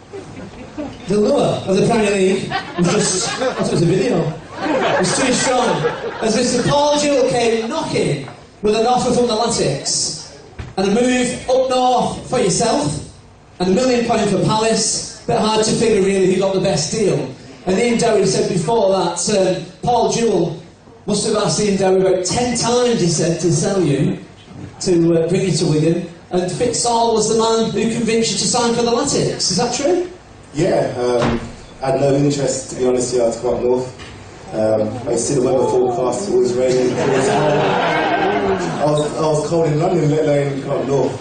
The lure of the Premier League was just, that was a video. It was too strong. As Mister Paul Jewell came knocking with an offer from the Latics and a move up north for yourself and a million pound for Palace. Bit hard to figure really who got the best deal. And Ian Dowie said before that um, Paul Jewell must have asked Ian Dowie about ten times, he said, to sell you, to uh, bring you to Wigan, and Fitzall was the man who convinced you to sign for the Latics. Is that true? Yeah, um, I had no interest, to be honest, here to come up north. Um, I see the weather forecast, it was raining, it was cold. I was, I was cold in London, let alone come up north.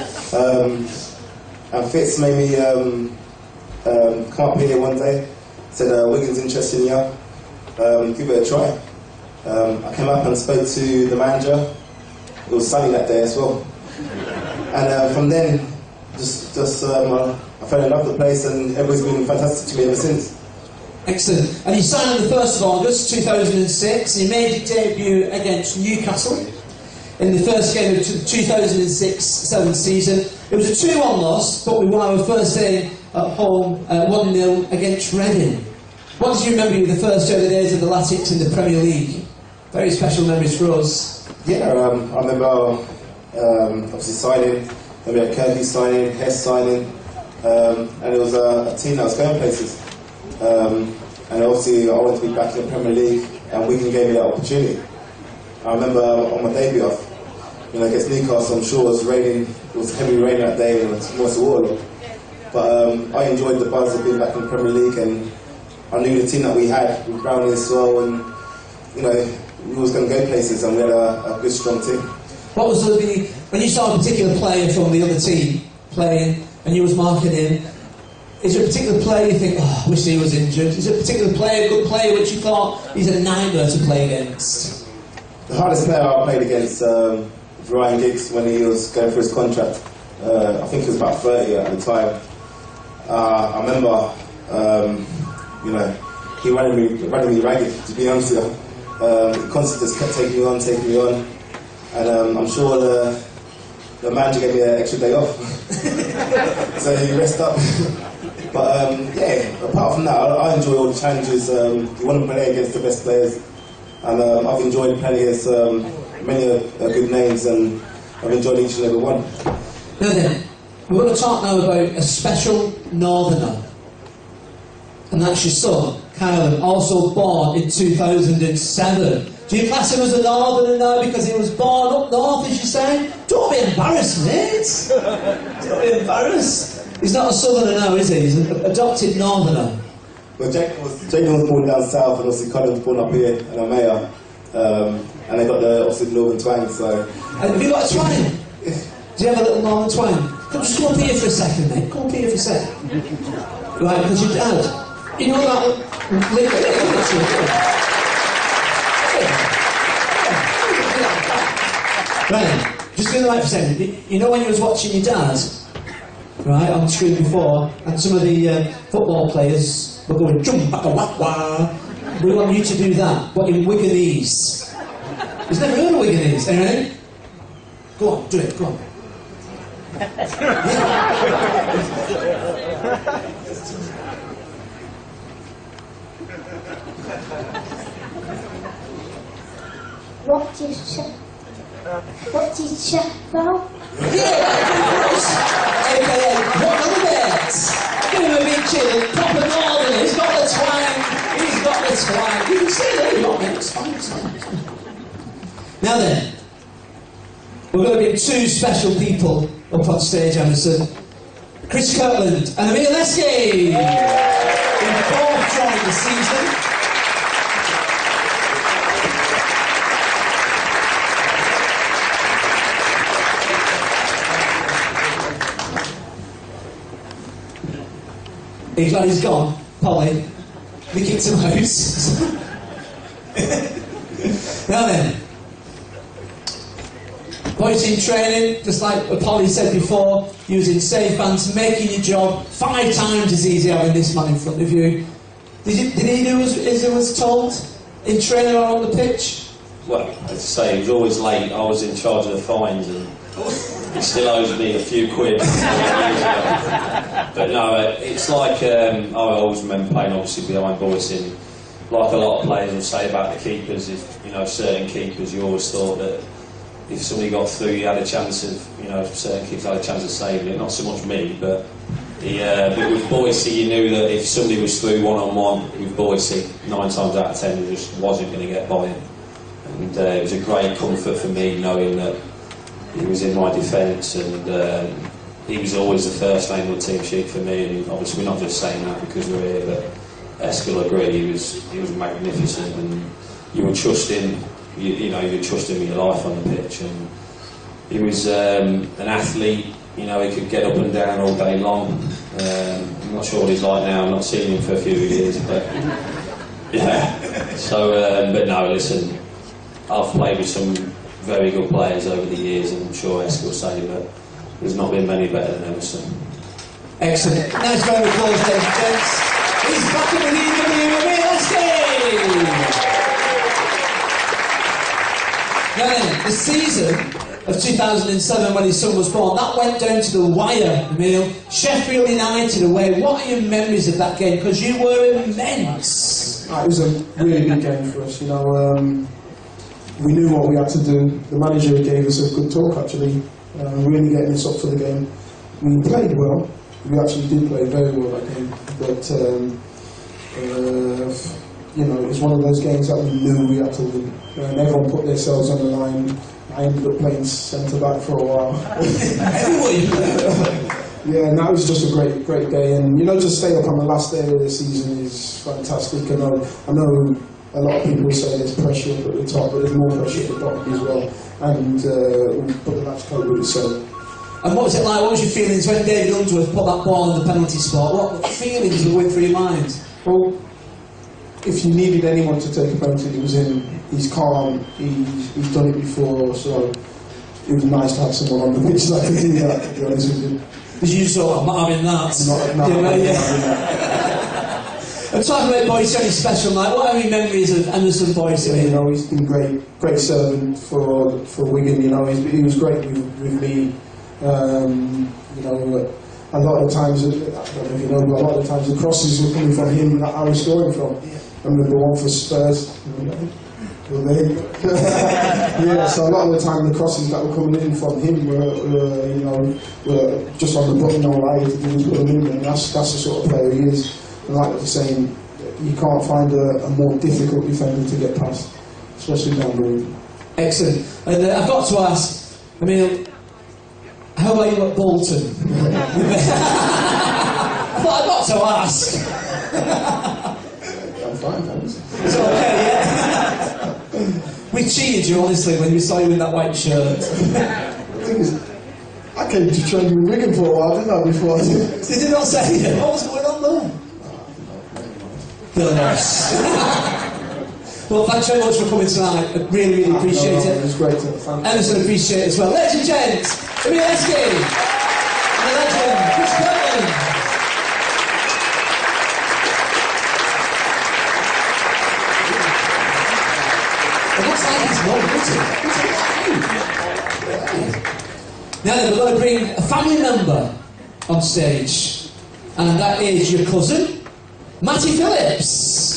Um, and Fitz made me um, um, come up here one day, said uh, Wigan's interested in you, um, give it a try. Um, I came up and spoke to the manager. It was sunny that day as well. And uh, from then, just, just um, uh, I fell in love with the place, and everybody's been fantastic to me ever since. Excellent. And you signed on the first of August two thousand six, and you made your debut against Newcastle in the first game of the two thousand six seven season. It was a two one loss, but we won our first game at home, uh, one nil against Reading. What did you remember of the first early days of the Latics in the Premier League? Very special memories for us. Yeah, um, I remember um, obviously signing, then we had Kirby signing, Hess signing, um, and it was a, a team that was going places. Um, and obviously I wanted to be back in the Premier League, and Wigan gave me that opportunity. I remember on my debut off, you know, against Newcastle, I'm sure it was raining, it was heavy rain that day, and it was most water. But um, I enjoyed the buzz of being back in the Premier League, and I knew the team that we had with Brownie as well, and you know, we was going to go places, and we had a, a good, strong team. What was the, when you saw a particular player from the other team playing, and you was marking him, is there a particular player you think, oh, I wish he was injured? Is there a particular player, a good player, which you thought he's a nightmare to play against? The hardest player I played against um, was Ryan Giggs when he was going for his contract. Uh, I think he was about thirty at the time. Uh, I remember, um, you know, he ran me, ran me ragged, to be honest with you. Um, he constantly just kept taking me on, taking me on. And um, I'm sure the, the manager gave me an extra day off. So he rest up. But um, yeah, apart from that, I, I enjoy all the challenges. Um, you want to play against the best players. And um, I've enjoyed playing against um, many uh, good names, and I've enjoyed each and every one. Now then, we're going to talk now about a special northerner, and that's your son, Kylan, also born in two thousand seven. Do you class him as a northerner now because he was born up north, as you say? Don't be embarrassed, mate. Don't be embarrassed. He's not a southerner now, is he? He's an adopted northerner. Well, Jacob was, Jacob was born down south, and obviously Colin was born up here in Amaya, um, and they got the obviously northern twang. So, and have you got a twang? Do you have a little northern twang? Come, just come up here for a second, mate. Come up here for a second. Right, because your dad, you know that. Look, look, look, look, right, just give the mic for a second. You know when you was watching your dad, right, on the screen before, and some of the uh, football players were going jump back a wah wah. We want you to do that, but in Wiganese. He's never heard of Wiganese, eh? Go on, do it, go on. What do you say? What do you say, bro? Yeah, A K A, what are the bits? Give him a big cheer, proper northern, he's got the twang, he's got the twang. You can see that, you're not it's fine, it's fine, it's fine. Now then, we're going to get two special people up on stage, Emmerson. Chris Kirtland and Emil Leski, in both joined the season. He's glad he's gone, Polly. We kicked him out. Now then, Boyce in training, just like Polly said before, using safe bands, making your job five times as easy having this man in front of you. Did, you, did he do as, as he was told in training or on the pitch? Well, as I say, he was always late. I was in charge of the fines, and he still owes me a few quid. But no, it's like um, I always remember playing obviously behind Boyce, and like a lot of players will say about the keepers, if you know certain keepers, you always thought that if somebody got through, you had a chance of, you know, certain keepers had a chance of saving it. Not so much me, but he, uh, but with Boyce, you knew that if somebody was through one on one with Boyce, nine times out of ten, he just wasn't going to get by him. And uh, it was a great comfort for me knowing that he was in my defence, and um, he was always the first name on the team sheet for me. And obviously, we're not just saying that because we're here, but Esk will agree. He was he was magnificent, and you would trust him. You, you know, you would trust him with your life on the pitch. And he was um, an athlete. You know, he could get up and down all day long. Um, I'm not sure what he's like now. I've not seen him for a few years, but yeah. So, um, but no, listen. I've played with some very good players over the years, and I'm sure Esk will say, but there's not been many better than Emmerson. Excellent. Nice round of applause, ladies and gents. He's back in the lead of the Emil Leski. Now then, the season of two thousand seven, when his son was born, that went down to the wire, Emil. Sheffield United away. What are your memories of that game? Because you were immense. Uh, it was a really big game for us, you know. Um, we knew what we had to do. The manager gave us a good talk, actually, uh, really getting us up for the game. We played well. We actually did play very well that game, but um, uh, you know, it was one of those games that we knew we had to win. And everyone put themselves on the line. I ended up playing centre back for a while. Yeah, and that was just a great, great day. And you know, to stay up on the last day of the season is fantastic. And I, I know a lot of people say there's pressure up at the top, but there's more pressure at the bottom as well. And uh, but that's cope with it. So. And what was it like? What was your feelings when David Unsworth put that ball in the penalty spot? What feelings were going through your mind? Well, if you needed anyone to take a penalty, it was him. He's calm. He's, he's done it before, so it was nice to have someone on the pitch that could do that. To be honest with you. Because you sort of, I'm not having that. Not, not yeah, having yeah. that. I'm talking about Boyce, any special night. What are your memories of Emmerson Boyce? Yeah, you know, he's been great, great servant for for Wigan. You know, he's, he was great with, with me. Um, you know, a lot of the times, I don't know if you know, but a lot of the times the crosses were coming from him that I was scoring from. I remember the one for Spurs. Well, they, yeah, so a lot of the time the crosses that were coming in from him were, were you know, were just on the button, all I had to do was put them in, and that's, that's the sort of player he is. And like you're saying, you can't find a, a more difficult defender to get past, especially down the road. Excellent. And uh, I've got to ask, I mean, how are you at Bolton? I thought I've got to ask. I'm fine, thanks. It's okay, yeah? We cheated you, honestly, when we saw you in that white shirt. The thing is, I came to train with Wigan for a while, didn't I, before? Did you not say it? What was going on there? Very nice. Well, thanks very much for coming tonight. I really, really appreciate no, no, it. It was great to thank you. Emmerson appreciate it as well. Ladies and gents, Emmerson and the legend, Chris Kirkland. It looks like he's not written. Now then, we're going to bring a family member on stage, and that is your cousin, Matty Phillips.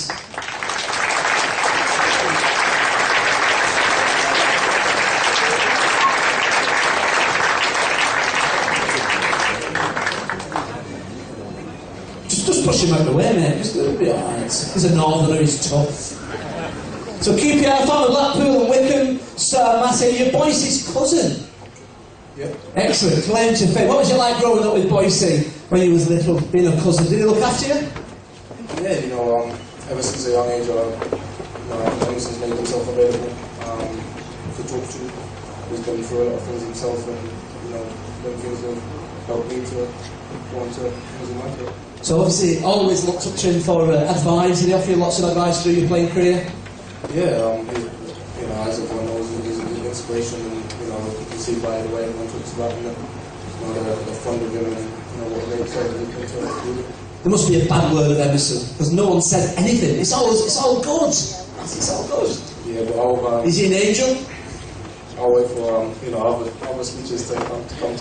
Just, just push him out of the way, mate. Just it'll be alright. He's a northerner, he's tough. So Q P R fan of Blackpool and Wickham, Sir Matty, your Boyce's cousin. Yep. Excellent. Claim to fame. What was it like growing up with Boyce when he was little, being a cousin? Did he look after you? Yeah, you know, um, ever since a young age, uh, you know, Emmerson's made himself available um, to talk to. He's gone through a lot of things himself, and you know, them things have helped me to go on to as in my career. So obviously, always looked up to him for uh, advice. Did he offer you lots of advice through your playing career? Yeah, um, he, you know, as everyone knows, he's an inspiration, and you know, you can see by the way everyone talks about him, you know, they're, they're fond of him, and you know what they say he can tell us to do. There must be a bad word of Emmerson, because no one said anything. It's all, it's all good. It's all good. Yeah, but I'll... Um, Is he an angel? I'll wait for, um, you know, other, other speeches to come to, come to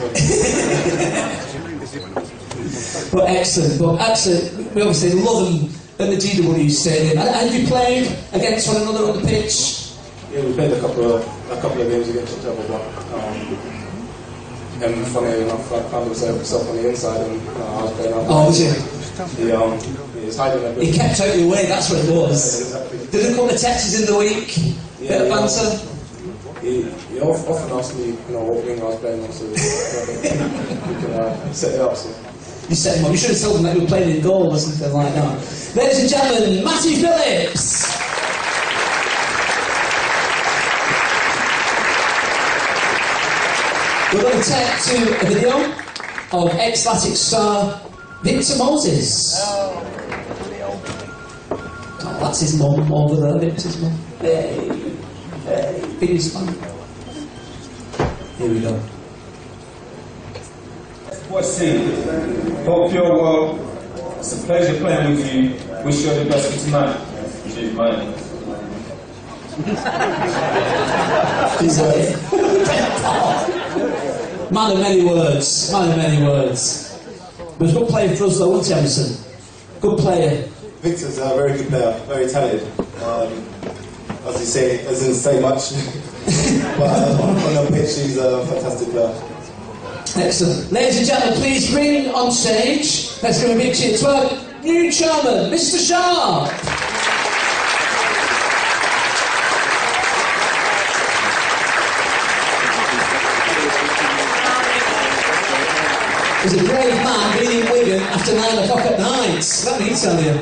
But excellent, but excellent. We obviously love him at the G W Stadium. And have you played against one another on the pitch? Yeah, we played a couple of, a couple of games against each other, but... Um, and funny enough, I found himself on the inside, and you know, I was playing out. Oh, was he? He, um, he was hiding a bit. He kept out your way, that's what it was. Yeah, exactly. Did there come a text in the week? Yeah, Bit of banter? He, he often asked me, you know, what wing I was playing on, so we can uh, set it up. So. You set him up. You should have told him that you were playing in goal or something like that. Ladies and gentlemen, Matty Phillips! We're going to take to a video of ex-Athletic star Victor Moses. Oh, that's his mum over there, Victor's mum. Hey, hey, biggest fan. Here we go. What's it? Hope you're well. It's a pleasure playing with you. Wish you all the best for tonight. Cheers, mate. Man of many words, man of many words. But he's a good player for us though, wasn't he, Emmerson? Good player. Victor's a very good player, very talented. Um, as you say, doesn't say much, but uh, on the pitch he's a fantastic player. Excellent. Ladies and gentlemen, please bring on stage, let's give a big cheer to our new chairman, Mister Sharp. He's a brave man being in Wigan after nine o'clock at night, let me tell you.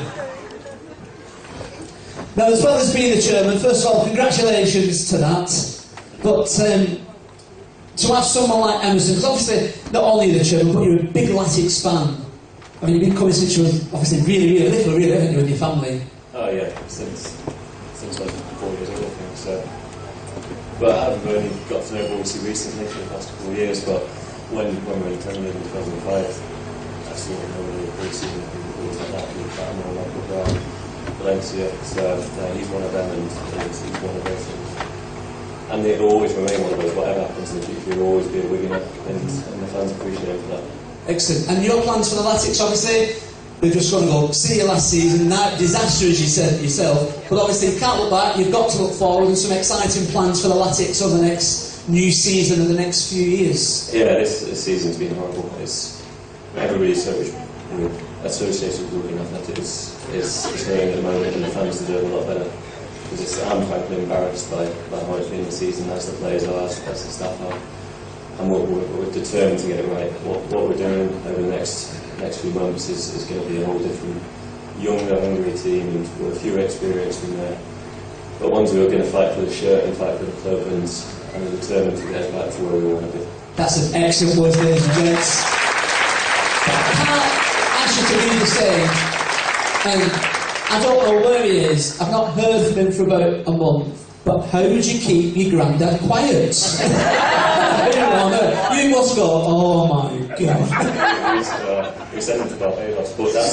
Now, as well as being the chairman, first of all, congratulations to that. But um, to have someone like Emmerson, because obviously not only the chairman, but you're a big Latics fan. I mean, you've been coming since you were obviously really, really little, really, haven't you, with your family? Oh yeah, since since I was four years old, I think. So, but I've only got to know Boyce recently for the past couple of years. But when when we were in tournament in two thousand five, I seen him over Boyce and things like that. With that more like with Valencia, so uh, he's one of them, and he's, he's one of those. And they'll always remain one of those. Whatever happens in the future, he'll always be a Wigan, and, and the fans appreciate that. Excellent. And your plans for the Latics, obviously, they're just going to go, see you last season, now, disaster as you said yourself, but obviously you can't look back, you've got to look forward and some exciting plans for the Latics over the next new season and the next few years. Yeah, this, this season's been horrible. It's, everybody's so associated with Wigan Athletic is, is, is hurting at the moment, and the fans deserve a lot better. Because it's, I'm frankly embarrassed by, by how it's been this season, as the players are, as the staff are. And we're, we're, we're determined to get it right. What, what we're doing over the next next few months is, is going to be a whole different, younger, hungry team, and with a few experienced in there. But ones who are going to fight for the shirt and fight for the club, and, and are determined to get back to where we want to be. That's an excellent word, ladies and gents. I can't ask you to do the same. And I don't know where he is. I've not heard from him for about a month. But how would you keep your granddad quiet? You must go, oh my God. We sent him to Barbados, but that's,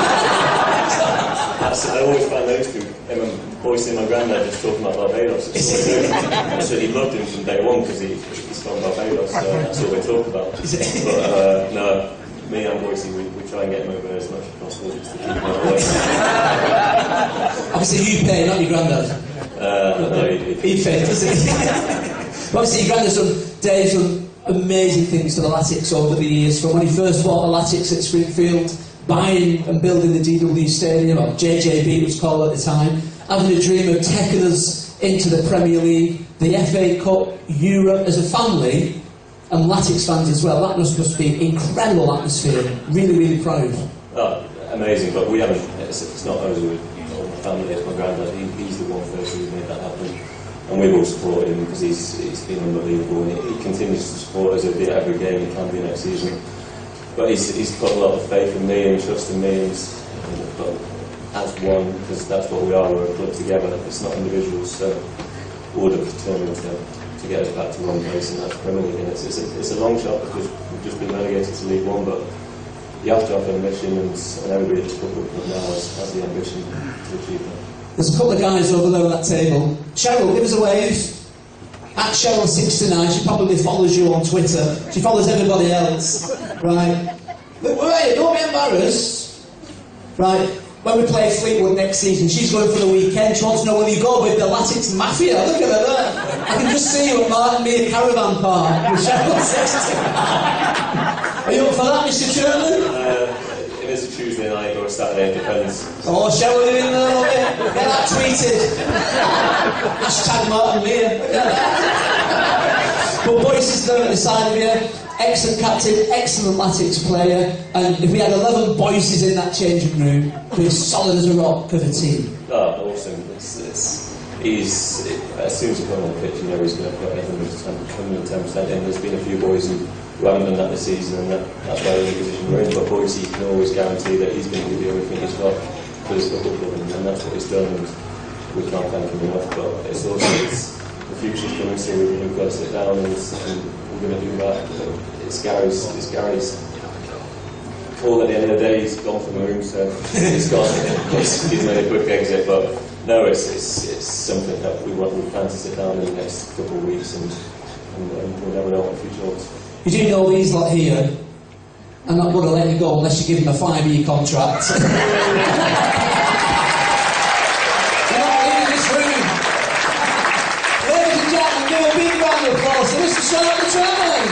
that's I always find those two, Emmerson Boyce and my granddad, just talking about Barbados. It's what we do. So he loved him from day one because he, he's from Barbados, so that's all we talk about. But uh, no, me and Boyce, we, we try and get him over as much as possible just to keep him away. Obviously you pay, not your granddad. Uh, no, he, he, he paid, doesn't he? Obviously your granddad's done, Dave's done amazing things for the Latics over the years, from when he first bought the Latics at Springfield, buying and building the D W Stadium, or J J B it was called at the time, having a dream of taking us into the Premier League, the F A Cup, Europe, as a family, and Latics fans as well. That must, must be an incredible atmosphere. Really, really proud. Oh, amazing, but we haven't, it's, it's not us with my family, it's my granddad, he, he's the one person who made that happen. And we've all supported him because he's, he's been unbelievable, and he, he continues to support us every, every game he can do next season. But he's, he's put a lot of faith in me and trust in me, and, and but as one, because that's what we are, we're a club together, it's not individuals, so we're determined to, to get us back to one place, and that's Premier League. And it's, it's, a, it's a long shot because we've just been relegated to League One, but you have to have an ambition, and, and everybody at this football club now has, has the ambition to achieve that. There's a couple of guys over there on that table. Cheryl, give us a wave. At Cheryl sixty-nine, she probably follows you on Twitter. She follows everybody else. Right? But wait, don't be embarrassed. Right? When we play Fleetwood next season, she's going for the weekend. She wants to know whether you go with the Latics Mafia. Look at her there. I can just see you at Martin Mere Caravan Park with Cheryl sixty-nine. Are you up for that, Mister Chairman? Uh, It is a Tuesday night or a Saturday, it depends. Oh, shall we in there, love it? Get that tweeted. Hashtag Martin Mere. But Boyce is there at the side of you. Excellent captain, excellent Latics player. And if we had eleven Boyces in that changing room, we'd be solid as a rock of a team. Oh, awesome. It's, it's, he's, it, as soon as you come on the pitch, you know he's going to put one hundred ten percent in. There's been a few boys who who haven't done that this season, and that, that's why we're in the position we're in. But Boyce can always guarantee that he's going to do everything he's got for his football club, and, and that's what he's done, and we can't thank him enough. But it's also, it's, the future's coming, so we've, we've got to sit down, and, and we're going to do that. It's Gary's, it's Gary's call at the end of the day. He's gone from the room, so he's gone. he's, he's made a quick exit, but no, it's, it's, it's something that we want, we plan to sit down in the next couple of weeks, and, and, and we'll never know what the future holds. You do know these lot here, I'm not going to let you go unless you give them a five-year contract. You're not leaving this room. Ladies and gentlemen, give a big round of applause to Mister Sean the Chairman.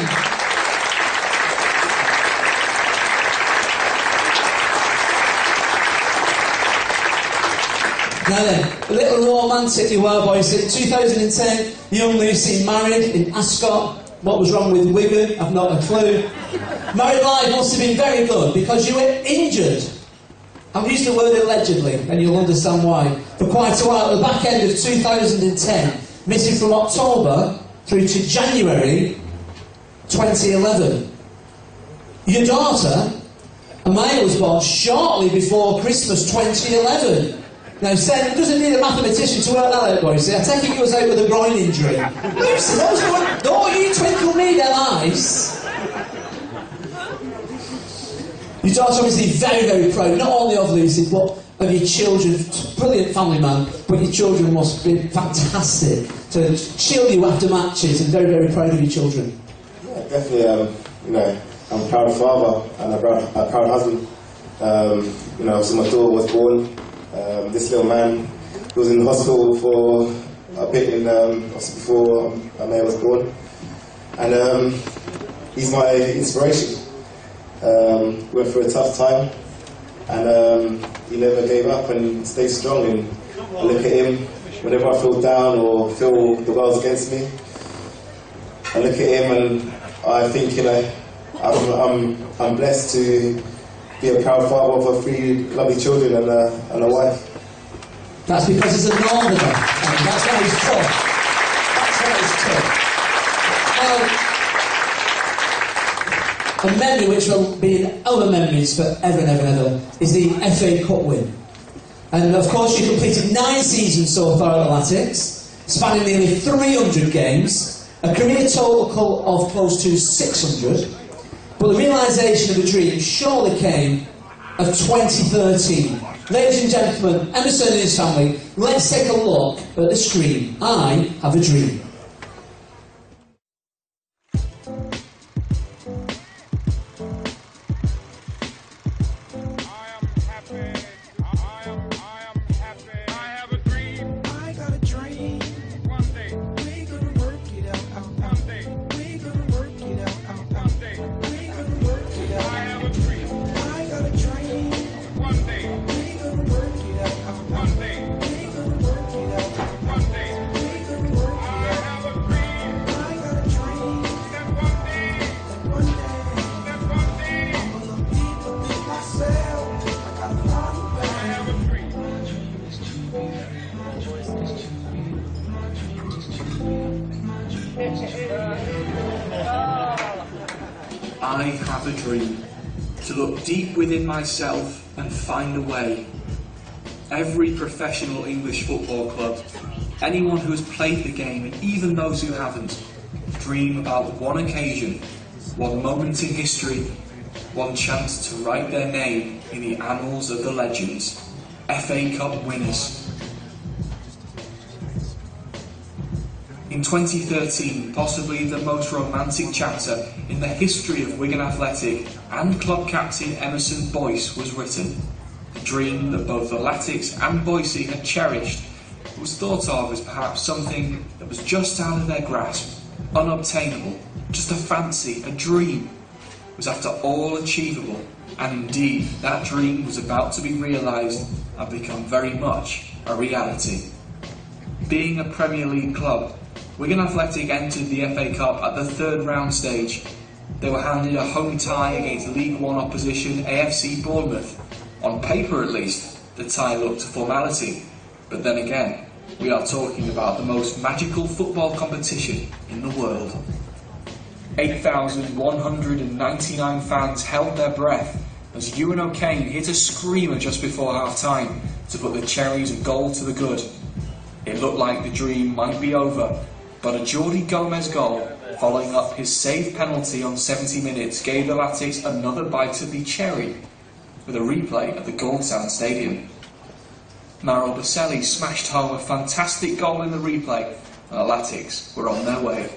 Now then, a little romantic you were, boys. In two thousand ten, young Lucy married in Ascot. What was wrong with Wigan? I've not a clue. Married life must have been very good because you were injured. I've used the word allegedly, and you'll understand why. For quite a while, at the back end of two thousand ten, missing from October through to January twenty eleven. Your daughter, Amaya, was born shortly before Christmas twenty eleven. Now, Sen doesn't need a mathematician to work that out, boys. I take it you was out with a groin injury. Lucy, what was going on? Don't you twinkle me their eyes. Your daughter's obviously very, very proud, not only of Lucy, but of your children. Brilliant family man, but your children must be fantastic to chill you after matches, and very, very proud of your children. Yeah, definitely. Um, you know, I'm a proud father and a proud, a proud husband. Um, you know, so my daughter was born. Um, this little man, he was in the hospital for a bit in, um, before Amaya was born. And um, he's my inspiration. Um, went through a tough time, and um, he never gave up and stayed strong. And I look at him whenever I feel down or feel the world's against me. I look at him and I think, you know, I'm, I'm, I'm blessed to be a proud father of three lovely children and a, and a wife. That's because he's a northerner, and that's why he's tough. That's why he's tough. Now, a memory which will be in our memories forever and ever and ever is the F A Cup win. And of course you completed nine seasons so far at the Latics, spanning nearly three hundred games, a career total of close to six hundred, but the realisation of a dream surely came of twenty thirteen. Ladies and gentlemen, Emmerson and his family, let's take a look at the screen. I Have a Dream. I have a dream to look deep within myself and find a way. Every professional English football club, anyone who has played the game, and even those who haven't, dream about one occasion, one moment in history, one chance to write their name in the annals of the legends. F A Cup winners. In twenty thirteen, possibly the most romantic chapter in the history of Wigan Athletic, and club captain Emmerson Boyce was written. A dream that both the Latics and Boyce had cherished, but was thought of as perhaps something that was just out of their grasp, unobtainable, just a fancy, a dream, was after all achievable, and indeed that dream was about to be realised and become very much a reality. Being a Premier League club, Wigan Athletic entered the F A Cup at the third round stage. They were handed a home tie against League One opposition A F C Bournemouth. On paper at least, the tie looked a formality. But then again, we are talking about the most magical football competition in the world. eight thousand one hundred ninety-nine fans held their breath as Ewan O'Kane hit a screamer just before half-time to put the Cherries a goal to the good. It looked like the dream might be over, but a Jordi Gomez goal, following up his saved penalty on seventy minutes, gave the Latics another bite of the cherry, with a replay at the Goldtown Stadium. Mauro Baselli smashed home a fantastic goal in the replay, and the Latics were on their way.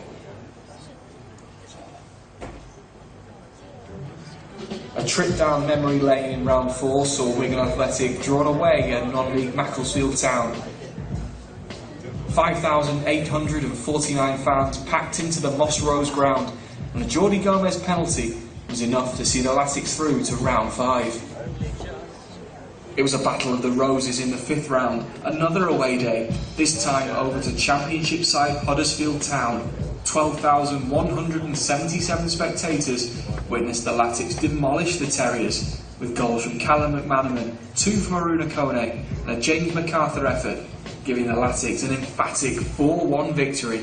A trip down memory lane in round four saw Wigan Athletic drawn away at non-league Macclesfield Town. five thousand eight hundred forty-nine fans packed into the Moss Rose ground, and a Jordi Gomez penalty was enough to see the Latics through to round five. It was a battle of the roses in the fifth round, another away day, this time over to Championship side Huddersfield Town. twelve thousand one hundred seventy-seven spectators witnessed the Latics demolish the Terriers, with goals from Callum McManaman, two from Aruna Kone, and a James MacArthur effort, giving the Latics an emphatic four one victory.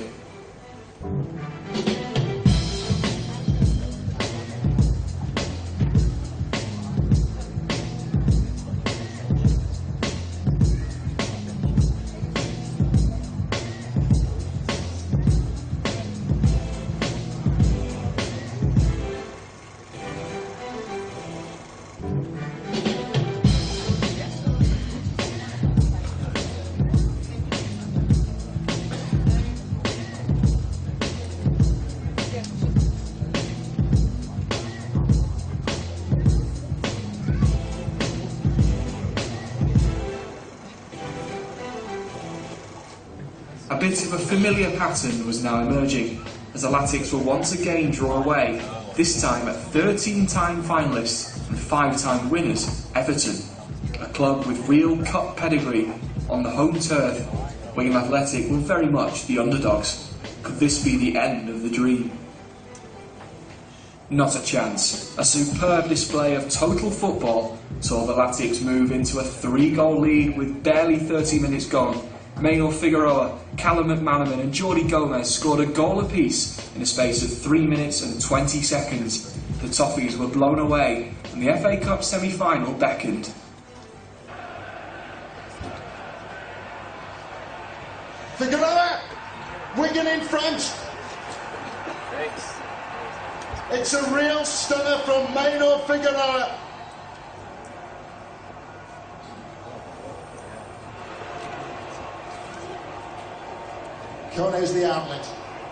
bit of a familiar pattern was now emerging, as the Latics were once again drawn away, this time at thirteen-time finalists and five-time winners, Everton, a club with real cup pedigree on the home turf. Wigan Athletic were very much the underdogs. Could this be the end of the dream? Not a chance. A superb display of total football saw the Latics move into a three-goal lead with barely thirty minutes gone. Maynor Figueroa, Callum McManaman and Jordi Gomez scored a goal apiece in a space of three minutes and twenty seconds. The Toffees were blown away and the F A Cup semi-final beckoned. Figueroa! Wigan in front! Thanks. It's a real stunner from Maynor Figueroa. Kone's the outlet.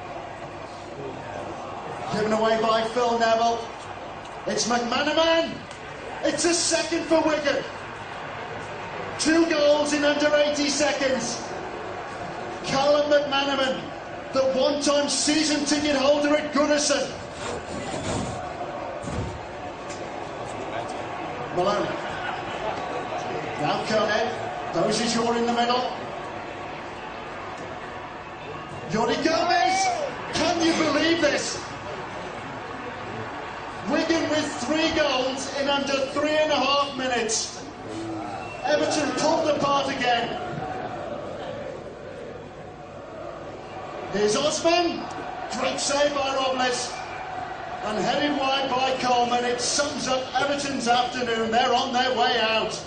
Given away by Phil Neville. It's McManaman. It's a second for Wigan. Two goals in under eighty seconds. Callum McManaman, the one-time season ticket holder at Goodison. Maloney. Now Kone. Dozier Shaw in the middle. Jordi Gomez! Can you believe this? Wigan with three goals in under three and a half minutes. Everton pulled apart again. Here's Osman. Great save by Robles. And headed wide by Coleman. It sums up Everton's afternoon. They're on their way out.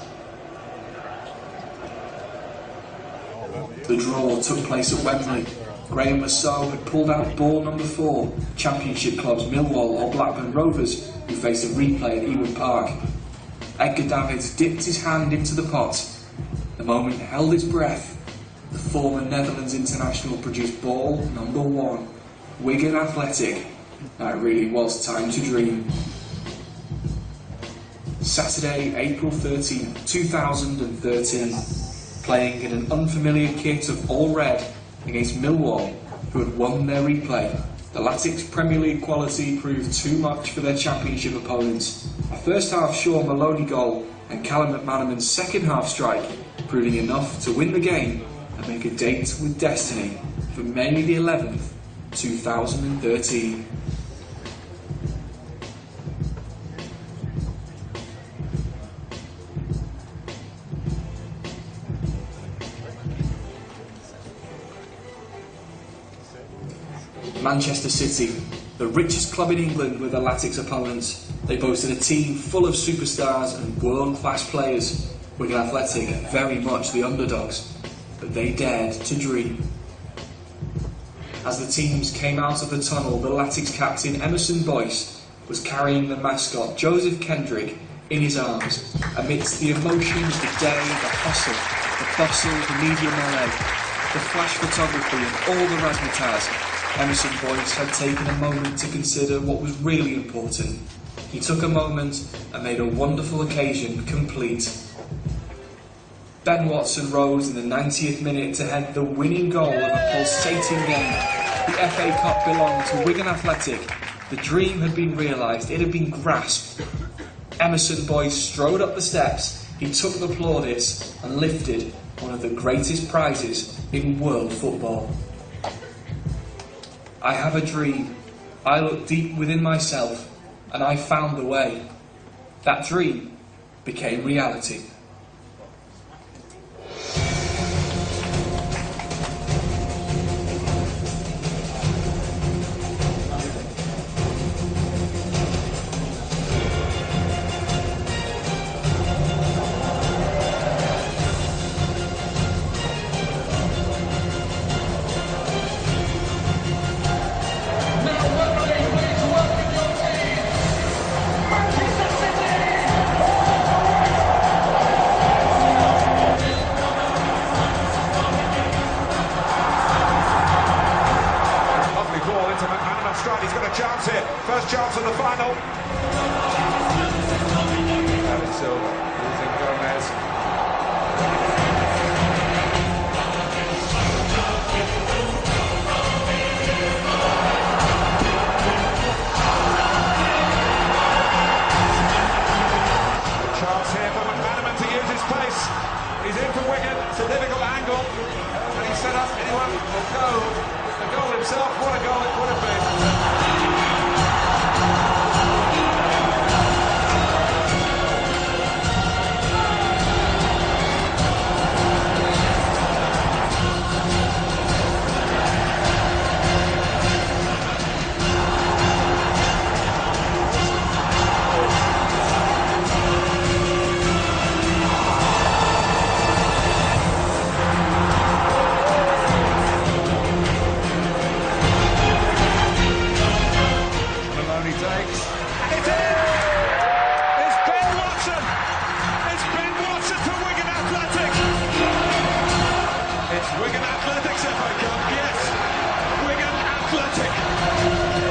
The draw took place at Wembley. Graham Massow had pulled out ball number four, Championship clubs Millwall or Blackburn Rovers, who faced a replay at Ewood Park. Edgar Davids dipped his hand into the pot. The moment held its breath. The former Netherlands international produced ball number one, Wigan Athletic. Now it really was time to dream. Saturday, April thirteenth, two thousand thirteen, playing in an unfamiliar kit of all red against Millwall, who had won their replay. The Latics' Premier League quality proved too much for their Championship opponents. A first half Sean Maloney goal and Callum McManaman's second half strike proving enough to win the game and make a date with destiny for May the eleventh, two thousand thirteen. Manchester City, the richest club in England, were the Latics' opponents. They boasted a team full of superstars and world-class players. Wigan Athletic, very much the underdogs, but they dared to dream. As the teams came out of the tunnel, the Latics captain Emmerson Boyce was carrying the mascot Joseph Kendrick in his arms amidst the emotion of the day, the hustle, the bustle, the media melee, the flash photography and all the razzmatazz. Emmerson Boyce had taken a moment to consider what was really important. He took a moment and made a wonderful occasion complete. Ben Watson rose in the ninetieth minute to head the winning goal of a pulsating game. The F A Cup belonged to Wigan Athletic. The dream had been realised, it had been grasped. Emmerson Boyce strode up the steps, he took the plaudits and lifted one of the greatest prizes in world football. I have a dream. I looked deep within myself and I found the way. That dream became reality. He's got a chance here. First chance of the final. David Silva using Gomez. only takes. And it is! It's Ben Watson! It's Ben Watson for Wigan Athletic! It's Wigan Athletic's F A Cup, yes! Wigan Athletic!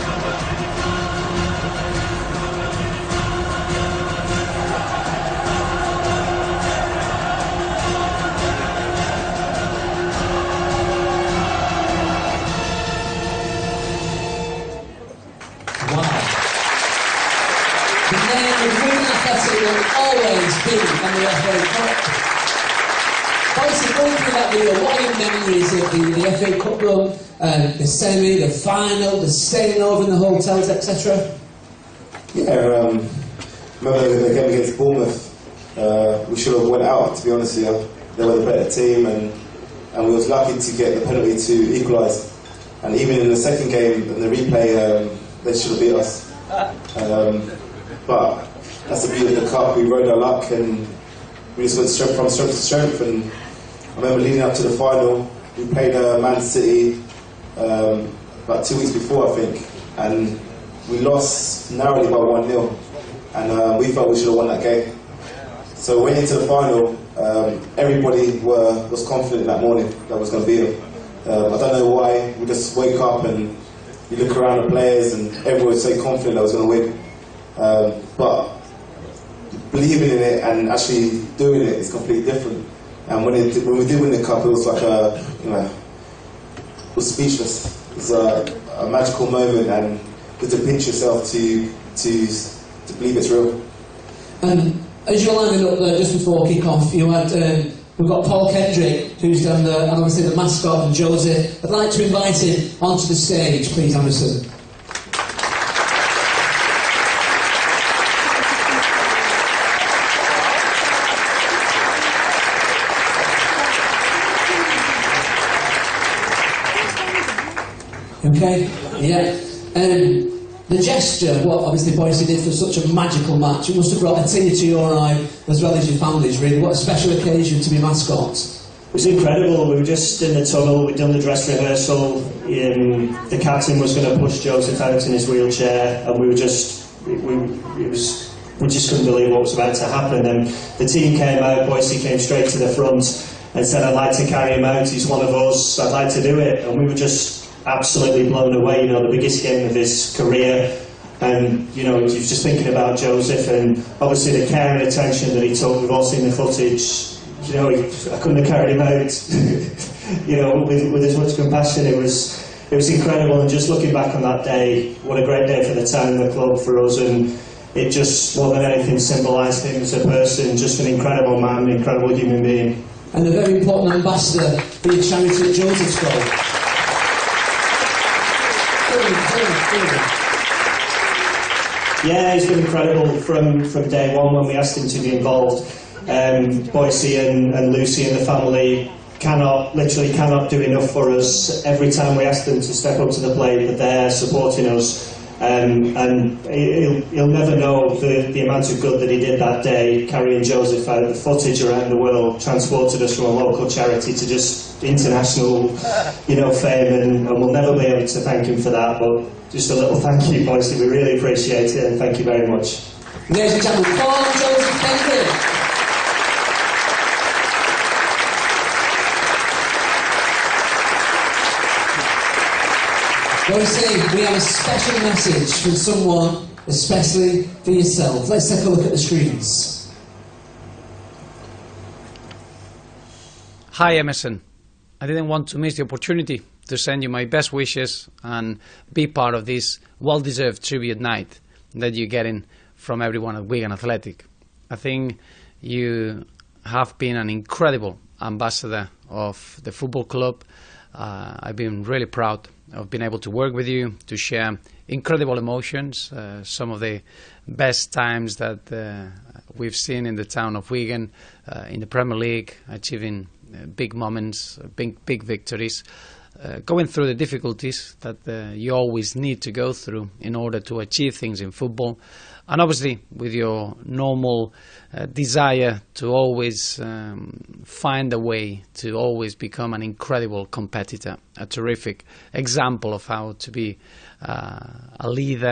Will always be on the F A Cup. Boyce, going through that video, what are your memories of the, the F A Cup run, um, the semi, the final, the staying over in the hotels, et cetera? Yeah, um, remember the game against Bournemouth? Uh, we should have went out, to be honest with you. They were the better team, and, and we was lucky to get the penalty to equalise. And even in the second game, in the replay, um, they should have beat us. Um, but that's the beauty of the cup. We rode our luck and we just went strength from strength to strength. And I remember leading up to the final, we played uh, Man City um, about two weeks before, I think, and we lost narrowly by one nil. And uh, we felt we should have won that game. So we went into the final. Um, everybody were, was confident that morning that was going to beat them. Um, I don't know why. We just wake up and you look around the players and everyone was so confident that was going to win. Um, but believing in it and actually doing it is completely different. And when, it, when we did win the cup, it was like a, you know, it was speechless. It was a, a magical moment, and just to pinch yourself to to to believe it's real. Um, as you're lining up there, just before kick-off, you had um, we've got Paul Kendrick, who's down there, and obviously the mascot, and Josie. I'd like to invite him onto the stage, please, Emmerson. Okay, yeah. Um, the gesture, what obviously Boyce did for such a magical match, it must have brought a tear to your eye as well as your family's, really. What a special occasion to be mascots. It was incredible. We were just in the tunnel, we'd done the dress rehearsal, um, the captain was going to push Joseph out in his wheelchair, and we were just, we, it was, we just couldn't believe what was about to happen. And the team came out, Boyce came straight to the front and said, "I'd like to carry him out, he's one of us, I'd like to do it." And we were just absolutely blown away, you know, the biggest game of his career. And, you know, he was just thinking about Joseph, and obviously the care and attention that he took. We've all seen the footage. You know, he, I couldn't have carried him out, you know, with, with as much compassion. It was, it was incredible. And just looking back on that day, what a great day for the town and the club, for us. And it just, more than anything, symbolised him as a person, just an incredible man, an incredible human being. And a very important ambassador for your charity at Joseph's Goal. Yeah, he's been incredible from, from day one when we asked him to be involved. Um, Boyce and, and Lucy and the family cannot, literally cannot do enough for us. Every time we ask them to step up to the plate, they're there supporting us. Um, and he'll, he'll never know the, the amount of good that he did that day, carrying Joseph out. The footage around the world transported us from a local charity to just international, you know, fame, and, and we'll never be able to thank him for that. But just a little thank you, Boyce. We really appreciate it, and thank you very much. Ladies and gentlemen, Paul Joseph Kendrick. Boyce, we have a special message from someone, especially for yourself. Let's take a look at the screens. Hi, Emmerson. I didn't want to miss the opportunity to send you my best wishes and be part of this well-deserved tribute night that you're getting from everyone at Wigan Athletic. I think you have been an incredible ambassador of the football club. Uh, I've been really proud of being able to work with you, to share incredible emotions, uh, some of the best times that uh, we've seen in the town of Wigan, uh, in the Premier League, achieving uh, big moments, big, big victories, uh, going through the difficulties that uh, you always need to go through in order to achieve things in football, and obviously with your normal uh, desire to always um, find a way to always become an incredible competitor, a terrific example of how to be uh, a leader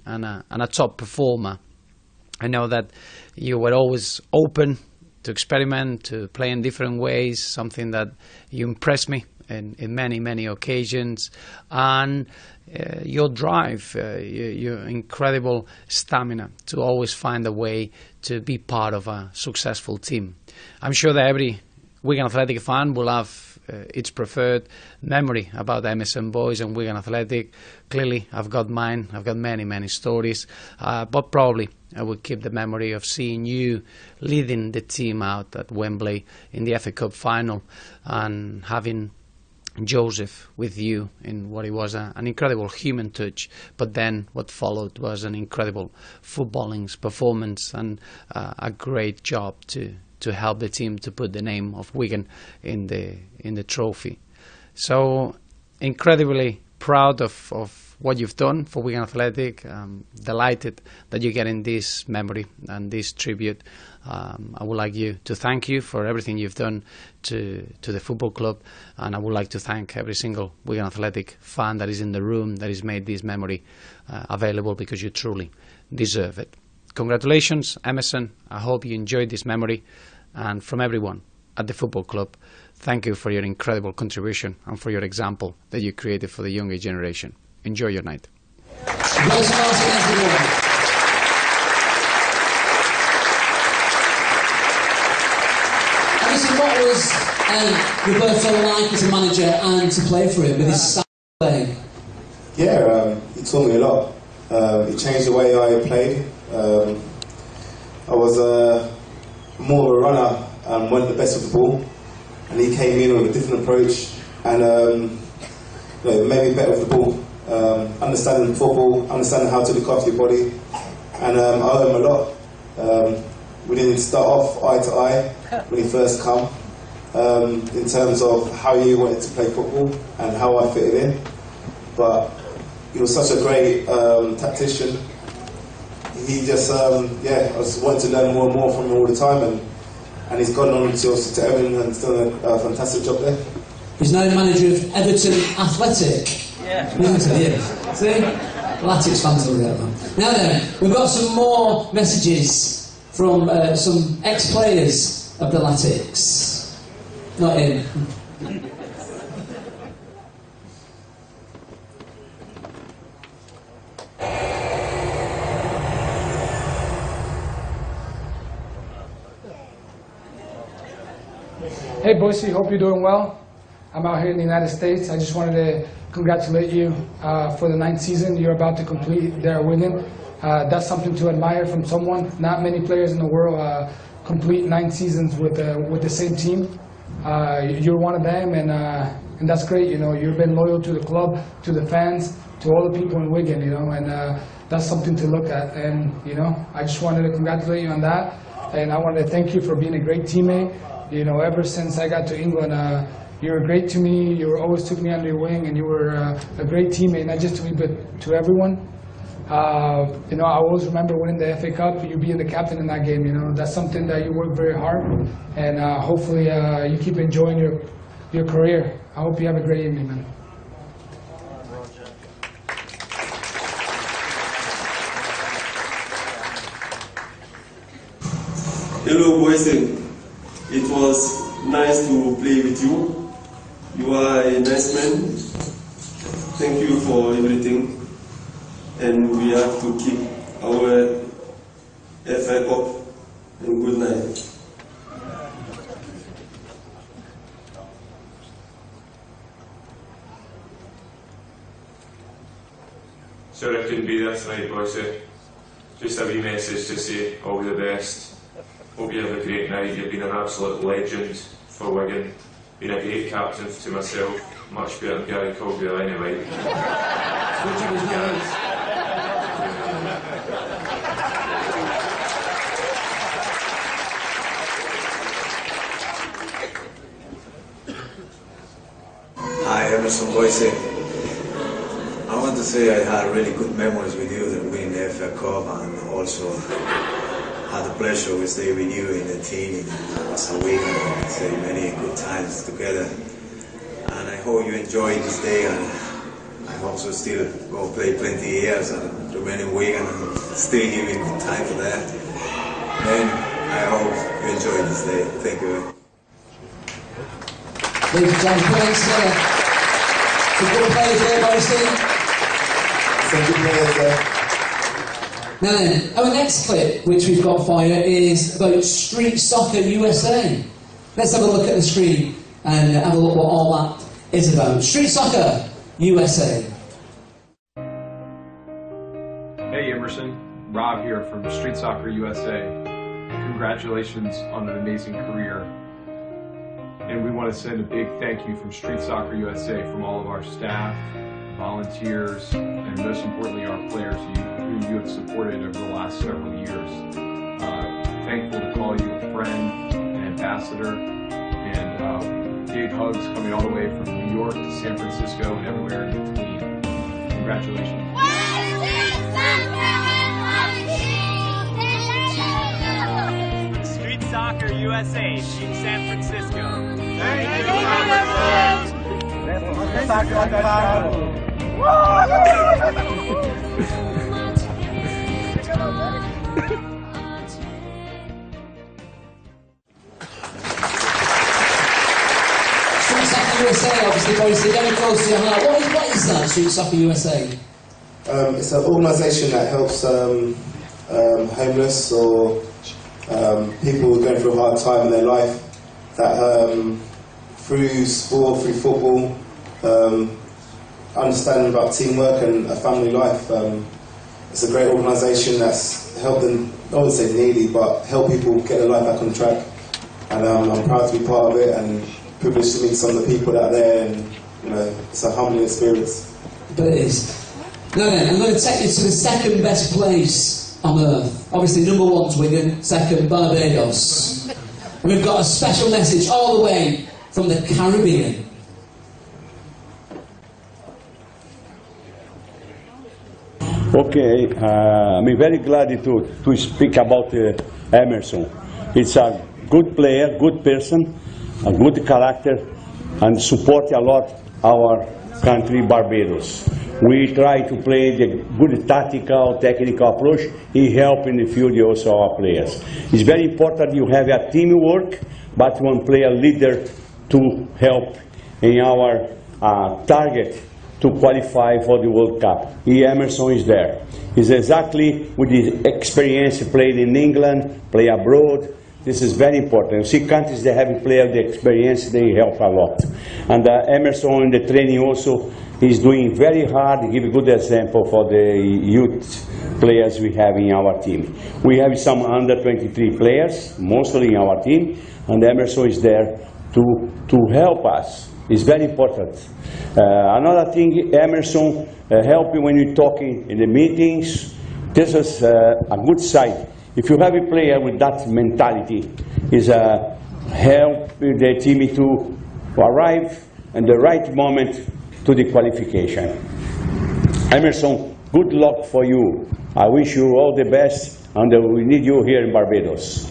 and a, and a top performer. I know that you were always open to experiment, to play in different ways, something that you impressed me in, in many, many occasions. And uh, your drive, uh, your, your incredible stamina to always find a way to be part of a successful team. I'm sure that every Wigan Athletic fan will have uh, its preferred memory about Emmerson Boyce and Wigan Athletic. Clearly, I've got mine. I've got many, many stories. Uh, but probably I would keep the memory of seeing you leading the team out at Wembley in the F A Cup final and having Joseph with you in what it was a, an incredible human touch, but then what followed was an incredible footballing performance and uh, a great job to to help the team to put the name of Wigan in the in the trophy. So incredibly proud of, of what you've done for Wigan Athletic. Um, delighted that you're getting this memory and this tribute. Um, I would like you to thank you for everything you've done to to the football club, and I would like to thank every single Wigan Athletic fan that is in the room that has made this memory uh, available, because you truly deserve it. Congratulations, Emmerson. I hope you enjoyed this memory, and from everyone at the football club, thank you for your incredible contribution and for your example that you created for the younger generation. Enjoy your night. Emmerson, what was um, Roberto like as a manager and to play for him with his style of playing? Yeah, um, he taught me a lot. Um, he changed the way I played. Um, I was uh, more of a runner and wanted the best of the ball, and he came in with a different approach and um, you know, made me better with the ball. Um, understanding football, understanding how to look after your body, and um, I owe him a lot. Um, we didn't start off eye to eye when he first come, um, in terms of how he wanted to play football and how I fitted in, but he was such a great um, tactician. He just, um, yeah, I just wanted to learn more and more from him all the time, and, and he's gone on to, to Everton and done a, a fantastic job there. He's now manager of Everton Athletic. Yeah. yeah. See? Latics fans will get that. Now then, we've got some more messages from uh, some ex-players of the Latics. Not in. Hey Boyce, hope you're doing well. I'm out here in the United States. I just wanted to congratulate you uh, for the ninth season you're about to complete there at Wigan. Uh, that's something to admire from someone. Not many players in the world uh, complete nine seasons with uh, with the same team. Uh, you're one of them, and uh, and that's great. You know, you've been loyal to the club, to the fans, to all the people in Wigan. You know, and uh, that's something to look at. And you know, I just wanted to congratulate you on that, and I wanted to thank you for being a great teammate. You know, ever since I got to England, uh, you were great to me. You were always took me under your wing, and you were uh, a great teammate, not just to me, but to everyone. Uh, you know, I always remember winning the F A Cup, you being the captain in that game. You know, that's something that you work very hard, and uh, hopefully uh, you keep enjoying your your career. I hope you have a great evening, man. Hello, Boyce. It was nice to play with you. You are a nice man. Thank you for everything. And we have to keep our F A Cup. And good night. Sorry I couldn't be there tonight, Boyce. Just a wee message to say all the best. Hope you have a great night. You've been an absolute legend for Wigan. Been a great captain to myself. Much better than Gary Caldwell anyway. Hi, Emmerson Boyce. I want to say I had really good memories with you that winning the F A Cup, and also had the pleasure to stay with you in the team as a week and say many good times together. And I hope you enjoy this day, and I hope so still go play plenty of years and remain in Wigan and stay here in good time for that. And I hope you enjoy this day. Thank you. Ladies and gentlemen, thanks for the good players there, Boyce. Some good players there. Now then, our next clip, which we've got for you, is about Street Soccer U S A. Let's have a look at the screen and have a look what all that is about. Street Soccer U S A. Hey Emerson, Rob here from Street Soccer U S A. Congratulations on an amazing career. And we want to send a big thank you from Street Soccer U S A from all of our staff, volunteers, and most importantly our players who, who you have supported over the last several years. Uh, thankful to call you a friend, an ambassador, and uh, big hugs coming all the way from New York to San Francisco and everywhere in between. Congratulations. Street Soccer U S A, Team San Francisco. Thank you. Street Soccer U S A, obviously, Boyce, very close to your heart. What is, what is that, Street Soccer U S A? Um, it's an organisation that helps um, um, homeless or um, people who are going through a hard time in their life, that um, through sport, through football, um, understanding about teamwork and a family life. Um, it's a great organisation that's helped them, I wouldn't say nearly, but help people get their life back on track. And um, I'm proud to be part of it and privileged to meet some of the people that are there, and you know, it's a humbling experience. But it is. Now then, I'm going to take you to the second best place on earth. Obviously, number one's Wigan, second Barbados. And we've got a special message all the way from the Caribbean. Okay, uh, I'm very glad to, to speak about uh, Emmerson. It's a good player, good person, a good character, and support a lot our country, Barbados. We try to play the good tactical, technical approach. He helps in the field also our players. It's very important you have a teamwork, but one player leader to help in our uh, target to qualify for the World Cup. He, Emmerson is there. He's exactly with his experience, played in England, play abroad. This is very important. You see countries that have played the experience, they help a lot. And uh, Emmerson in the training also is doing very hard, give a good example for the youth players we have in our team. We have some under twenty-three players, mostly in our team, and Emmerson is there to, to help us. It's very important. Uh, another thing, Emmerson uh, help you when you're talking in the meetings. This is uh, a good side. If you have a player with that mentality, is uh, help the team to arrive at the right moment to the qualification. Emmerson, good luck for you. I wish you all the best, and uh, we need you here in Barbados.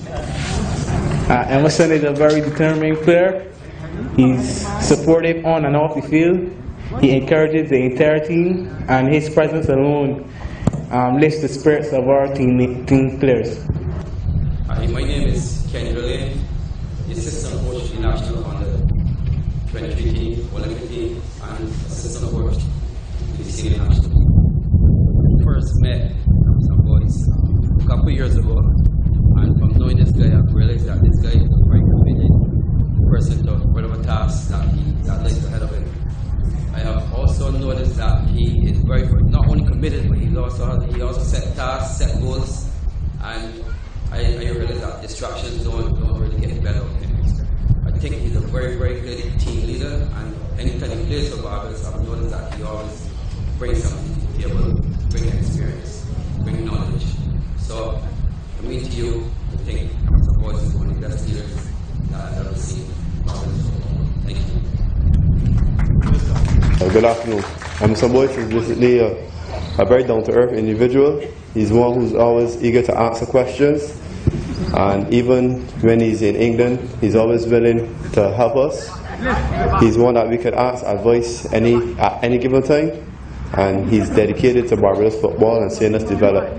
Uh, Emmerson is a very determined player. He's supportive on and off the field. He encourages the entire team, and his presence alone um, lifts the spirits of our team, team players. Hi, my name is Kenny Lane, assistant coach of the national under twenty-three team, Olympic team, and assistant coach of the senior national team. First met some boys a couple years ago, and from knowing this guy, I've realized that this guy is a very committed person to whatever task that he that lays ahead of him. I have also noticed that he is very not only committed, but he also he also set tasks, set goals, and I, I realize that distractions don't, don't really get better of him. I think he's a very, very good team leader, and anytime he plays for Barbados, I've noticed that he always brings something to the table, bring experience, bring knowledge. So, I mean to you, I think Emmerson Boyce is one of the best leaders that I've ever seen in Barbados. Thank you. Uh, good afternoon. Emmerson Boyce is basically a, a very down-to-earth individual. He's one who's always eager to answer questions, and even when he's in England, he's always willing to help us. He's one that we could ask advice any at any given time, and he's dedicated to Barbados football and seeing us develop.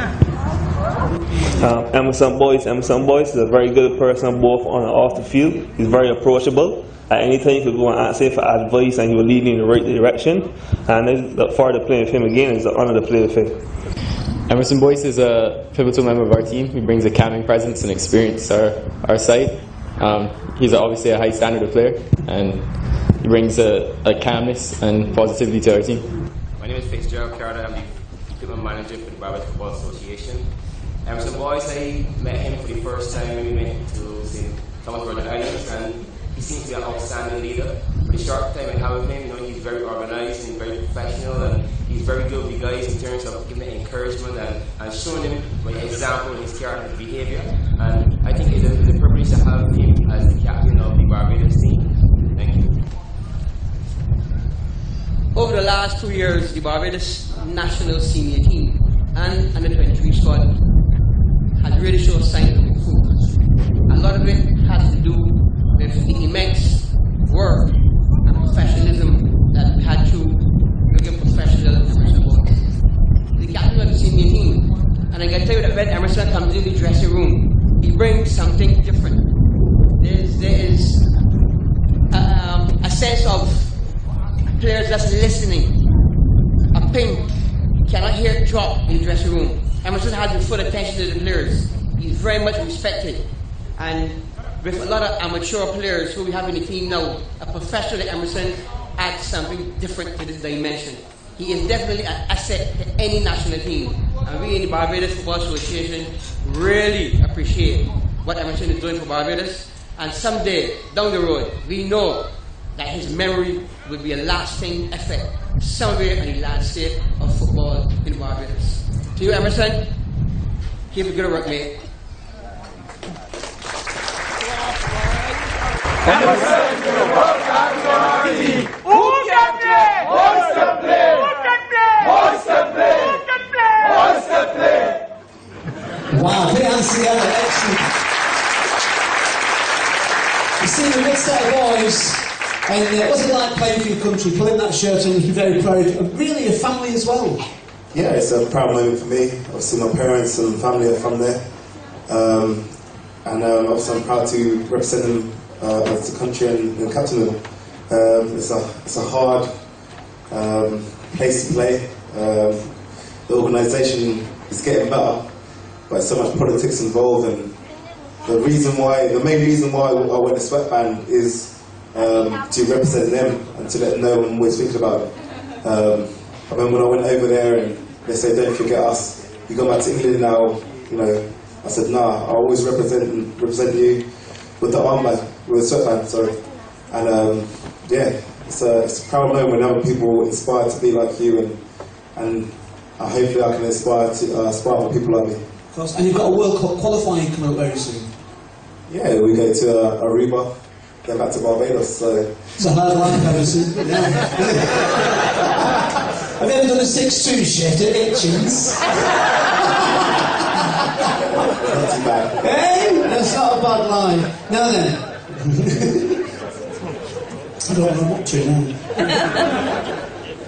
Um, Emmerson Boyce. Emmerson Boyce is a very good person both on and off the field. He's very approachable. At any time you could go and ask him for advice and he will lead you in the right direction. And I look forward to playing with him again. It's an honour to play with him. Emmerson Boyce is a pivotal member of our team. He brings a calming presence and experience to our, our side. Um, he's obviously a high standard of player, and he brings a, a calmness and positivity to our team. My name is Fitzgerald Carter. I'm the equipment manager for the Barbados Football Association. Emmerson Boyce, I met him for the first time when we went to Saint Thomas Virgin Islands, and he seems to be an outstanding leader. For the short time I have with him, you know, he's very organised and very professional, and he's very good with the guys in terms of giving them encouragement and, and showing them by example in his character and behaviour. And I think it's a, it's a privilege to have him as the captain of the Barbados team. Thank you. Over the last two years, the Barbados national senior team and under twenty-three squad has really shown signs of improvement. A lot of it has to do with the immense work and professionalism that we had to look at professional Emmerson Boyce. The captain of the senior team, and I can tell you that when Emmerson comes in the dressing room, he brings something different. There's, there is a, um, a sense of players just listening. A pin cannot hear it drop in the dressing room. Emmerson has the full attention to the players. He's very much respected. And with a lot of amateur players who we have in the team now, a professional like Emmerson adds something different to this dimension. He is definitely an asset to any national team. And we in the Barbados Football Association really appreciate what Emmerson is doing for Barbados. And someday, down the road, we know that his memory will be a lasting effect somewhere on the landscape of football in Barbados. To you, Emmerson, keep it good work, mate. Emmerson to the World Cup team. Who can play? Boyce can play. Who can play? Boyce can play. Who can play? Boyce can play. Wow, big hands together, excellent. You see the good set of boys, and uh, what's it like playing for your country, pulling that shirt on, you're very proud, and really a family as well? Yeah, it's a proud moment for me. Obviously my parents and family are from there. Um, and um, obviously I'm proud to represent them uh, as a country and, and captain them. Um, it's, a, it's a hard um, place to play. Um, the organisation is getting better, but so much politics involved, and the reason why, the main reason why I wear the sweatband is um, to represent them and to let them know I'm always thinking about it. Um, I remember when I went over there and they said, don't forget us, you go back to England now, you know, I said, nah, I always represent represent you with the armband, with the sweatband, sorry. And um, yeah, it's a, it's a proud moment when other people inspire to be like you, and and uh, hopefully I can inspire to uh, inspire more people like me. Of course, and you've got a World Cup qualifying coming up very soon. Yeah, we go to uh, Aruba, then back to Barbados, so... It's a hard life, Emmerson. Yeah. Have you ever done a six two shift at Hitchens? Not too bad. Hey, that's not a bad line. Now then. I don't know what to now.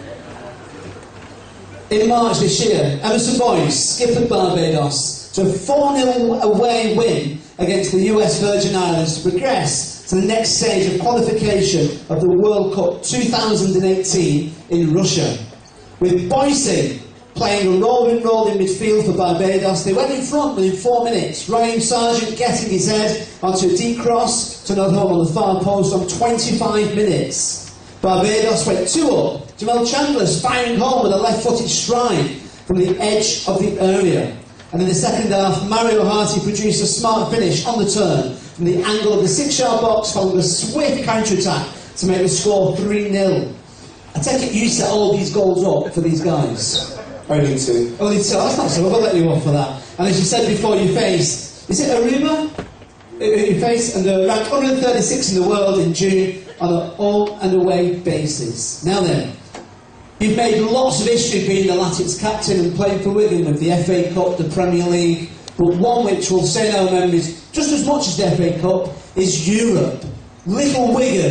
In March this year, Emmerson Boyce skippered Barbados to a four nil away win against the U S Virgin Islands to progress to the next stage of qualification of the World Cup two thousand eighteen in Russia. With Boyce playing a rolling role in midfield for Barbados, they went in front within four minutes, Ryan Sargent getting his head onto a deep cross to not home on the far post on twenty-five minutes. Barbados went two up, Jamel Chandler's firing home with a left-footed stride from the edge of the area. And in the second half, Mario Harty produced a smart finish on the turn from the angle of the six-yard box following a swift counter-attack to make the score three nil. I take it you set all these goals up for these guys? Only two. Only two, that's not so, I'll let you off for that. And as you said before, you face, is it Aruba? You face, and they're ranked one hundred thirty-six in the world in June on an all and away basis. Now then, you've made lots of history being the Latics captain and playing for Wigan with the F A Cup, the Premier League, but one which will stay in our memories just as much as the F A Cup is Europe. Little Wigan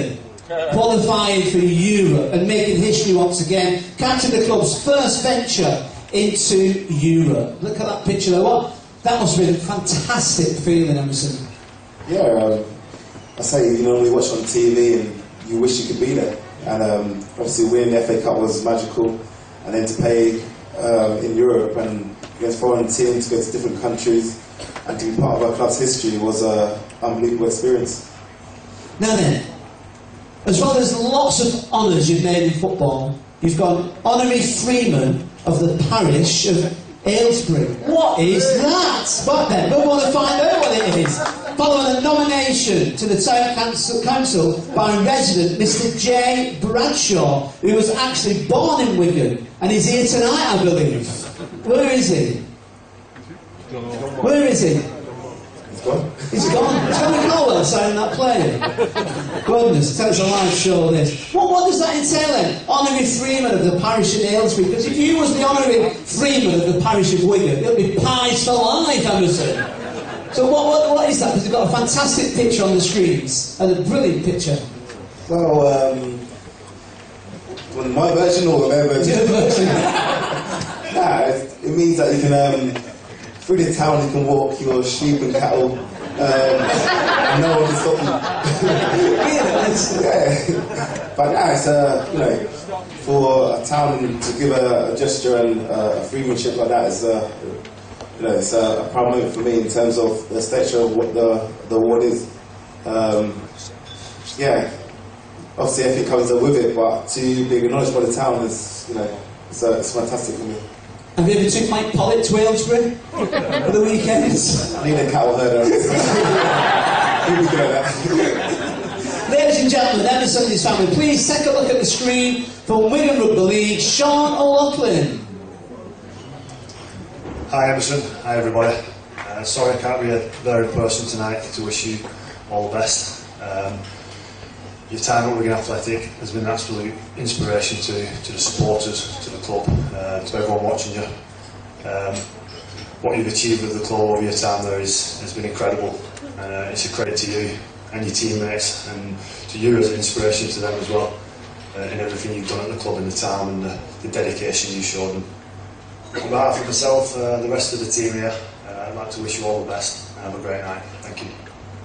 qualifying for Europe and making history once again, captain the club's first venture into Europe. Look at that picture there. What? That must have been a fantastic feeling, Emmerson. Yeah, um, I say, you know, we watch on T V and you wish you could be there. And um, obviously winning the F A Cup was magical. And then to play um, in Europe and against foreign teams, to go to different countries and to be part of our club's history was an unbelievable experience. Now then, as well as lots of honours you've made in football, you've got honorary freeman of the parish of Aylesbury. What is that? But then, we'll want to find out what it is. Following a nomination to the Town Council, Council by resident Mister J Bradshaw, who was actually born in Wigan, and he's here tonight, I believe. Where is he? Where is he? He's gone. He's gone. He's gone to Colwell signing that player. Goodness, tell us a live show this. What, what does that entail then? Honorary freeman of the parish of Aylesbury. Because if you was the honorary freeman of the parish of Wigan, it would be pies for life, Emmerson. So what, what, what is that? Because we've got a fantastic picture on the screens, and a brilliant picture. Well, um, well my version or their version? Your version. Nah, it, it means that you can, um, through the town you can walk your sheep and cattle, um, and no one can stop you. Yeah. But nah, it's, uh, you know, for a town to give a, a gesture and uh, a freemanship like that is, uh, you know, it's a, a proud moment for me in terms of the stature of what the, the award is. Um, yeah, obviously everything comes with it, but to be acknowledged by the town is, you know, it's, uh, it's fantastic for me. Have you ever took Mike Pollitt to Aylesbury for the weekends? I need a cattle herder. Here we go now. Ladies and gentlemen, Emmerson and his family, please take a look at the screen for Wigan Rugby League, Sean O'Loughlin. Hi Emmerson, hi everybody. Uh, sorry I can't be there in person tonight to wish you all the best. Um, your time at Wigan Athletic has been an absolute inspiration to, to the supporters, to the club, uh, to everyone watching you. Um, what you've achieved with the club over your time there is, has been incredible. Uh, it's a credit to you and your teammates, and to you as an inspiration to them as well, uh, in everything you've done at the club in the town and the, the dedication you showed them. On behalf of myself and uh, the rest of the team here, uh, I'd like to wish you all the best and have a great night. Thank you.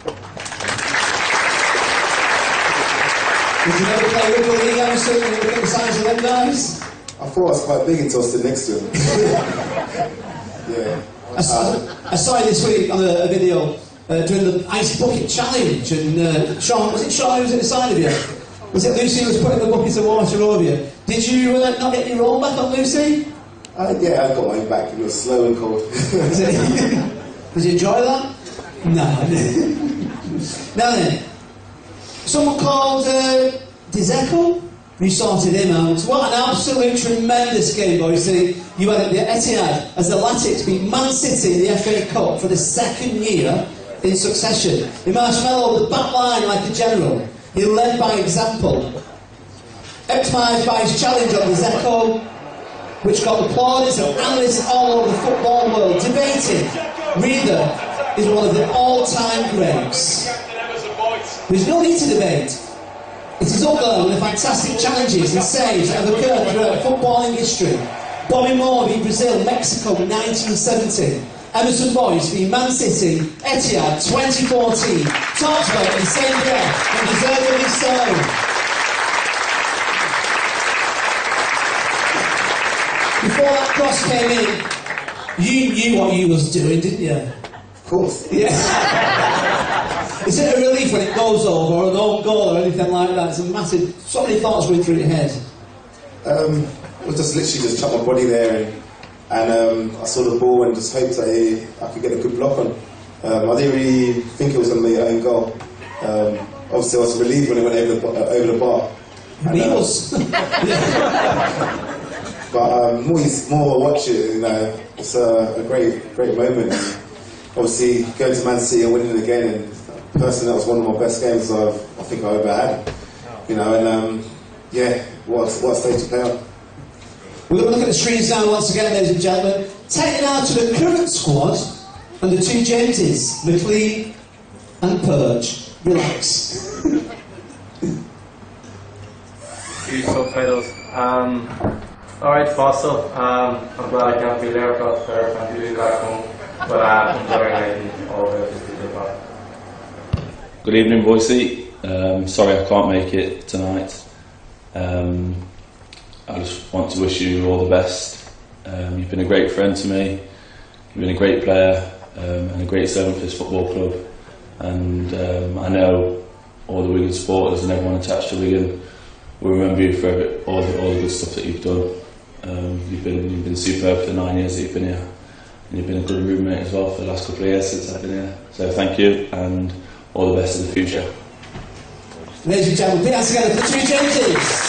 Did you never play Rugby League, Emmerson, when you look at the size of them guys? I thought I was quite big until I stood next to him. Yeah. I saw, I saw you this week on a, a video uh, doing the ice bucket challenge, and uh, Sean, was it Sean who was at the side of you? Was it Lucy who was putting the buckets of water over you? Did you uh, not get your own back on Lucy? Uh, yeah, I got mine back. It was slow and cold. Did you enjoy that? No. Now then, someone called uh, Dzeko, you sorted him out. What an absolute tremendous game, boys. You had at the Etihad as the Latics beat Man City in the F A Cup for the second year in succession. He marshmallowed the back line like a general. He led by example. Optimised by his challenge on Dzeko, which got the plaudits of analysts all over the football world debating. Reader is one of the all-time greats. There's no need to debate. It is up there with the fantastic challenges and saves that have occurred throughout footballing history. Bobby Moore beat Brazil, Mexico in nineteen seventy. Emmerson Boyce beat Man City, Etihad twenty fourteen. Talked about in the same breath, and deservedly so. Before that cross came in, you knew what you was doing, didn't you? Of course. Yeah. Is it a relief when it goes over, or an own goal, or anything like that? It's a massive... So many thoughts going through your head. Um, I was just literally just chucked my body there, and, and um, I saw the ball and just hoped that I, I could get a good block on. Um, I didn't really think it was going to be an own goal. Um, obviously, I was relieved when it went over the, uh, over the bar. And, he uh, was. But um, more, you, more I watch it, you know, it's a, a great, great moment. And obviously, going to Man City and winning again, and personally, that was one of my best games I've, I think I ever had. You know, and um, yeah, what, what a stage to play on. We're going to look at the screens now once again, ladies and gentlemen. Take it now to the current squad and the two Jameses, McLean and Purge. Relax. titles. Um, Alright, Fossil. Um, I'm glad I can't be there, but I can't be back home. But uh, I'm enjoying it all of it. Good evening, Boise. Um, sorry I can't make it tonight. Um, I just want to wish you all the best. Um, you've been a great friend to me. You've been a great player um, and a great servant for this football club. And um, I know all the Wigan supporters and everyone attached to Wigan will remember you for all the, all the good stuff that you've done. Um, you've been you've been superb for the nine years that you've been here, and you've been a good roommate as well for the last couple of years since I've been here. So thank you, and all the best in the future. Ladies and gentlemen, put that together for two Jameses.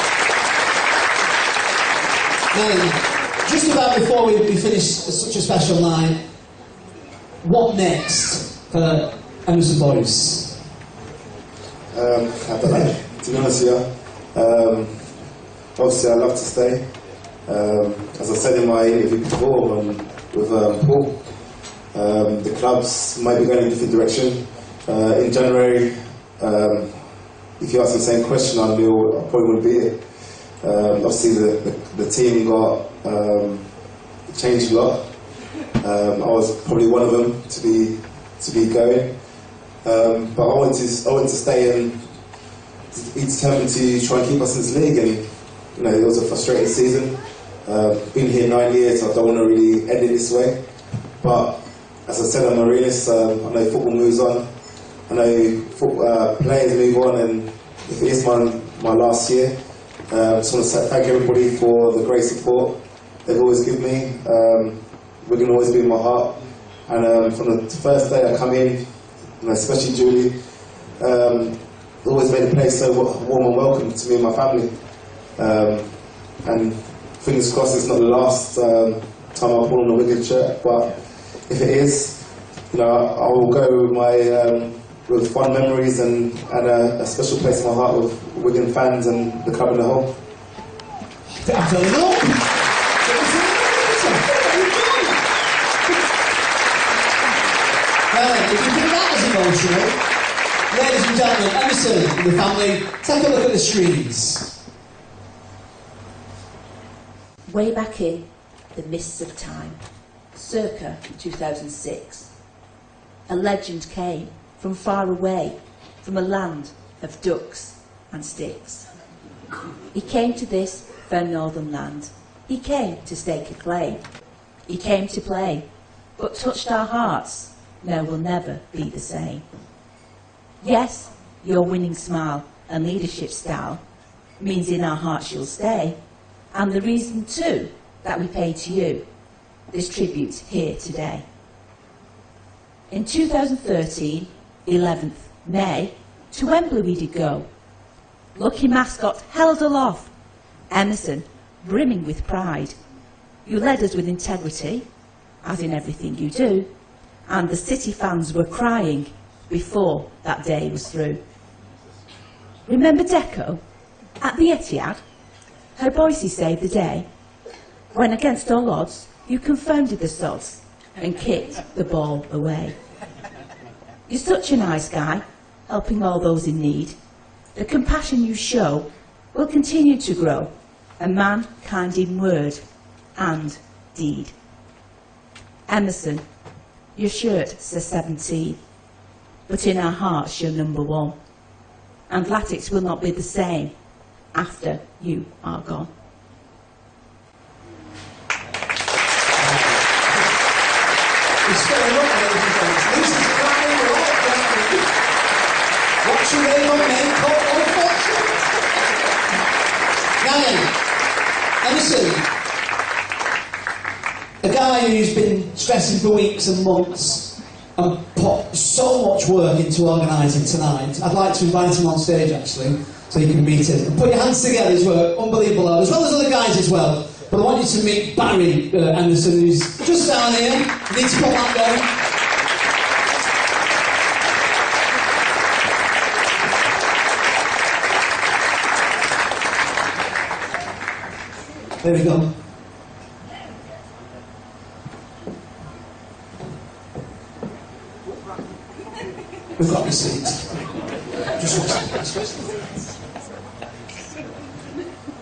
Now, just about before we, we finish such a special night, what next for Emmerson Boyce? Um, I don't know, to be honest with you. Um, obviously, I'd love to stay. Um, as I said in my interview before um, with um, Paul, um, the clubs might be going in a different direction. Uh, in January, um, if you ask the same question, I knew I probably wouldn't be here. Um, obviously, the, the, the team got um, changed a lot. Um, I was probably one of them to be to be going, um, but I wanted to I wanted to stay and be determined to try and keep us in this league. And you know, it was a frustrating season. Uh, been here nine years, so I don't want to really end it this way. But as I said, I'm a realist. Um, I know football moves on. I know football, uh, players move on, and if it is my my last year, uh, I just want to thank everybody for the great support they've always given me. Um, Wigan always been in my heart, and um, from the first day I come in, you know, especially Julie, um, always made the place so warm and welcome to me and my family. Um, and fingers crossed it's not the last um, time I'll pull on a Wigan shirt, but if it is, you know, I, I will go with my um, with fond memories and, and a, a special place in my heart with Wigan fans and the club in the whole. Well, if you think that was emotional, ladies and gentlemen, Emmerson and the family, take a look at the screens. Way back in the mists of time, circa two thousand six, a legend came from far away, from a land of ducks and sticks. He came to this fair northern land. He came to stake a claim. He came to play, but touched our hearts. No, we'll never be the same. Yes, your winning smile and leadership style means in our hearts you'll stay. And the reason too that we pay to you this tribute here today. In two thousand thirteen, eleventh May, to Wembley we did go. Lucky mascot held aloft, Emmerson brimming with pride. You led us with integrity, as in everything you do, and the city fans were crying before that day was through. Remember Deco at the Etihad? Her Boise saved the day, when against all odds you confounded the sods and kicked the ball away. You're such a nice guy, helping all those in need. The compassion you show will continue to grow, a man kind in word and deed. Emmerson, your shirt says seventeen, but in our hearts you're number one. And Latics will not be the same after you are gone. It's going on, ladies and gentlemen. This is crying, we're all crying. What's your name on name? Call unfortunate. Now then, Emmerson, a guy who's been stressing for weeks and months and put so much work into organising tonight. I'd like to invite him on stage actually, so you can meet him. And put your hands together, his work, unbelievable, as well as other guys as well. But I want you to meet Barry uh, Emmerson, who's just down here. You need to put that down. There we go. We've got your seats. Just one second.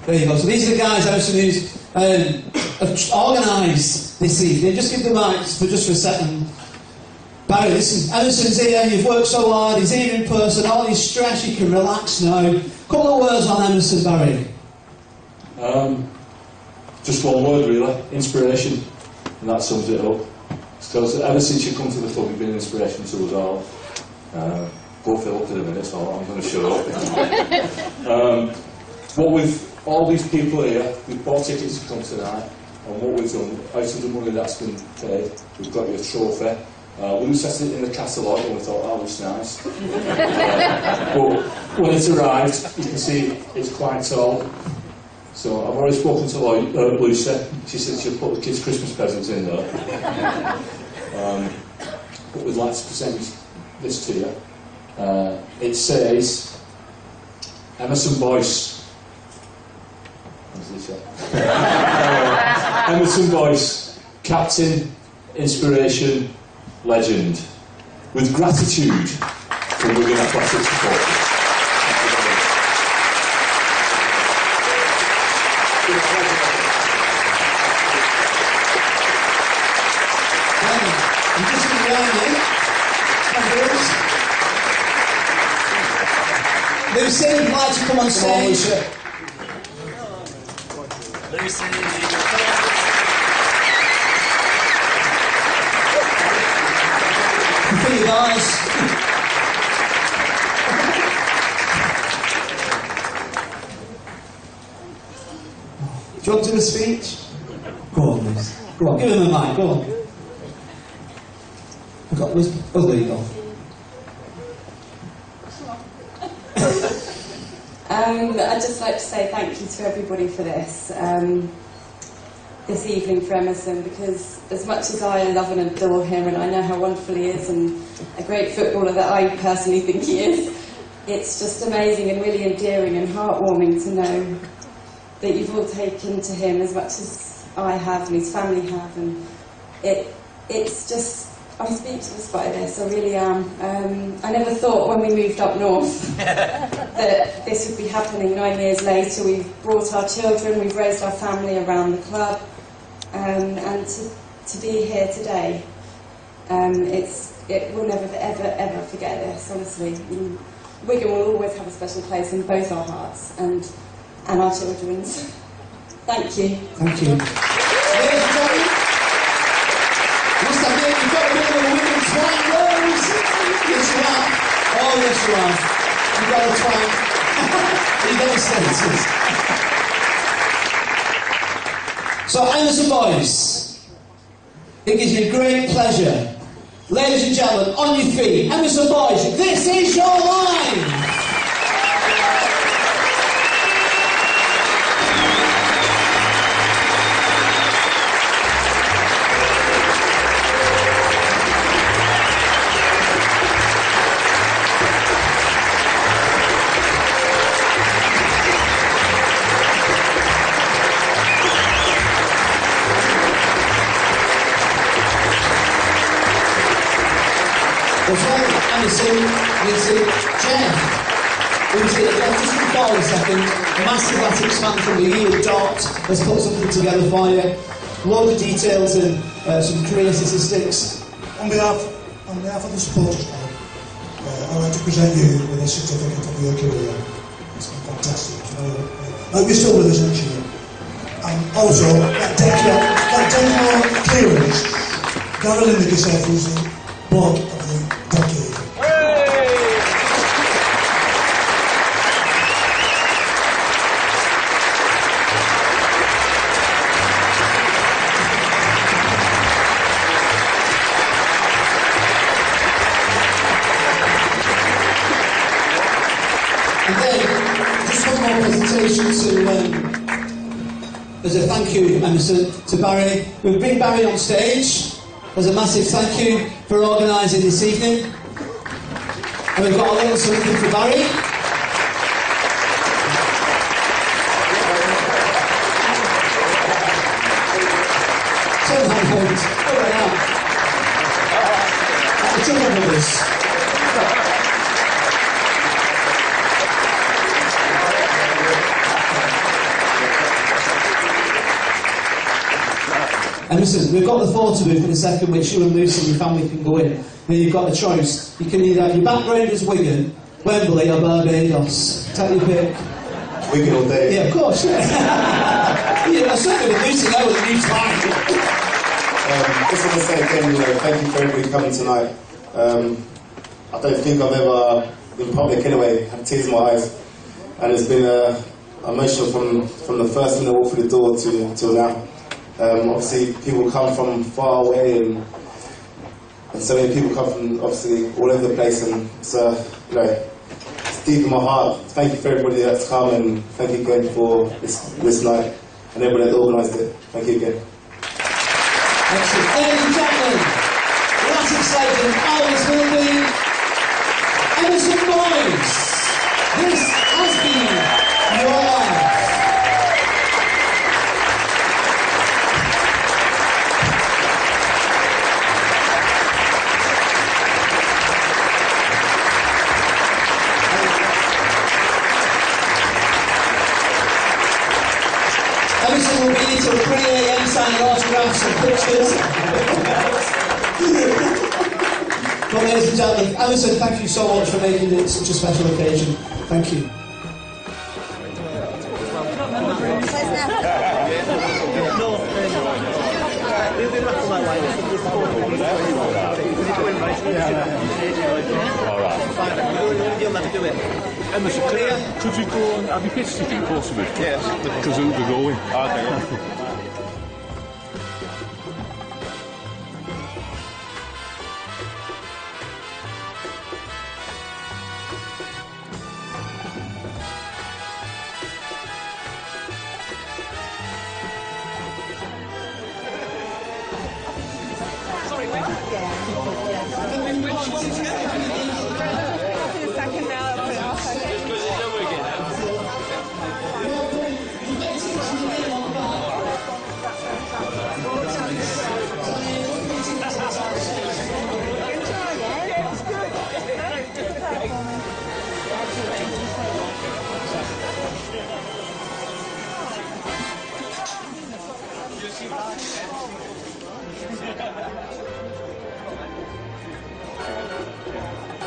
There you go. So these are the guys, Emmerson, who's um, have organised this evening. Just give the mics for just for a second. Barry, listen, Emmerson's here, you've worked so hard, he's here in person, all his stress, you can relax now. Couple of words on Emmerson, Barry. Um, just one word really, inspiration, and that sums it up. Because ever since you come to the club, you've been an inspiration to us all. Uh, go fill up in a minute, so I'm going to shut up. um, what we've, all these people here, we've bought tickets to come tonight, and what we've done, out of the money that's been paid, we've got you a trophy. Uh, we set it in the catalogue and we thought, oh, it's nice. uh, but when it arrived, you can see it's quite tall. So I've already spoken to Lo uh, Lucy. She said she'll put the kids' Christmas presents in there. um, but we'd like to present this to you. Uh, it says, Emmerson Boyce. What's this say? uh, Emmerson Boyce, Captain, Inspiration, Legend. With gratitude from Wigan Athletic supporters. Lucy, would you like to come on stage? Lucy. For you guys. Do you want to do a speech? Go on, Lucy. Go on, give him a mic, go on. I've got, where's, oh, there you go. Um, I'd just like to say thank you to everybody for this, um, this evening for Emmerson, because as much as I love and adore him and I know how wonderful he is and a great footballer that I personally think he is, it's just amazing and really endearing and heartwarming to know that you've all taken to him as much as I have and his family have, and it, it's just, I'm speechless by this, I really am. Um, I never thought when we moved up north that this would be happening nine years later. We've brought our children, we've raised our family around the club, um, and to, to be here today, um, it's, it will never, ever, ever forget this, honestly. Wigan will always have a special place in both our hearts and, and our children's. Thank you. Thank you. Must admit, you've got a bit of a Wigan twang, Rose. Yes, you have. Oh, yes, you have. You've got a twang. You've got a senses. So, Emmerson Boyce, it gives me great pleasure. Ladies and gentlemen, on your feet, Emmerson Boyce, this is your line. Emmerson, Lucy, Jeff. Lucy, just before a second, massive Athletics fan from the year dot has put something together for you. Load of details and uh, some career statistics. On behalf, on behalf of the supporters club, uh, I'd like to present you with a certificate of your career. It's been fantastic. You know, uh, hope you're still with us next year. And also, that takes your, that takes your clearance. Gary Lineker said was the board of the decade. To, um, as a thank you, Emmerson, to Barry. We'll bring Barry on stage as a massive thank you for organising this evening. And we've got a little something for Barry. Turn hand hold. Go right now. At the Trouble Brothers. Emerson, we've got the photo booth in a second which you and Lucy and your family can go in. Now you've got a choice. You can either have your background as Wigan, Wembley or Barbados. Take your pick. Wigan all day. Yeah, of course, yeah. Yeah, I'm certainly with Lucy now with a new flag. Um, just want to say again, you know, thank you for everybody coming tonight. Um, I don't think I've ever, in public anyway, had tears in my eyes. And it's been uh, emotional from, from the first minute I walked through the door to till now. Um, obviously, people come from far away, and, and so many people come from obviously all over the place, and it's, uh, you know, it's deep in my heart. Thank you for everybody that's come, and thank you again for this, this night, and everybody that organised it. Thank you again. Excellent. Ladies and gentlemen, the last exciting always will be Emmerson Boyce. This has been your life. Emmerson will be here till three A M signing autographs and pictures. But ladies and gentlemen, Emmerson, thank you so much for making it such a special occasion. Thank you. Emerson, could you go and have your pictures taken closer with? Yes. Because we're going. Okay. Thank you.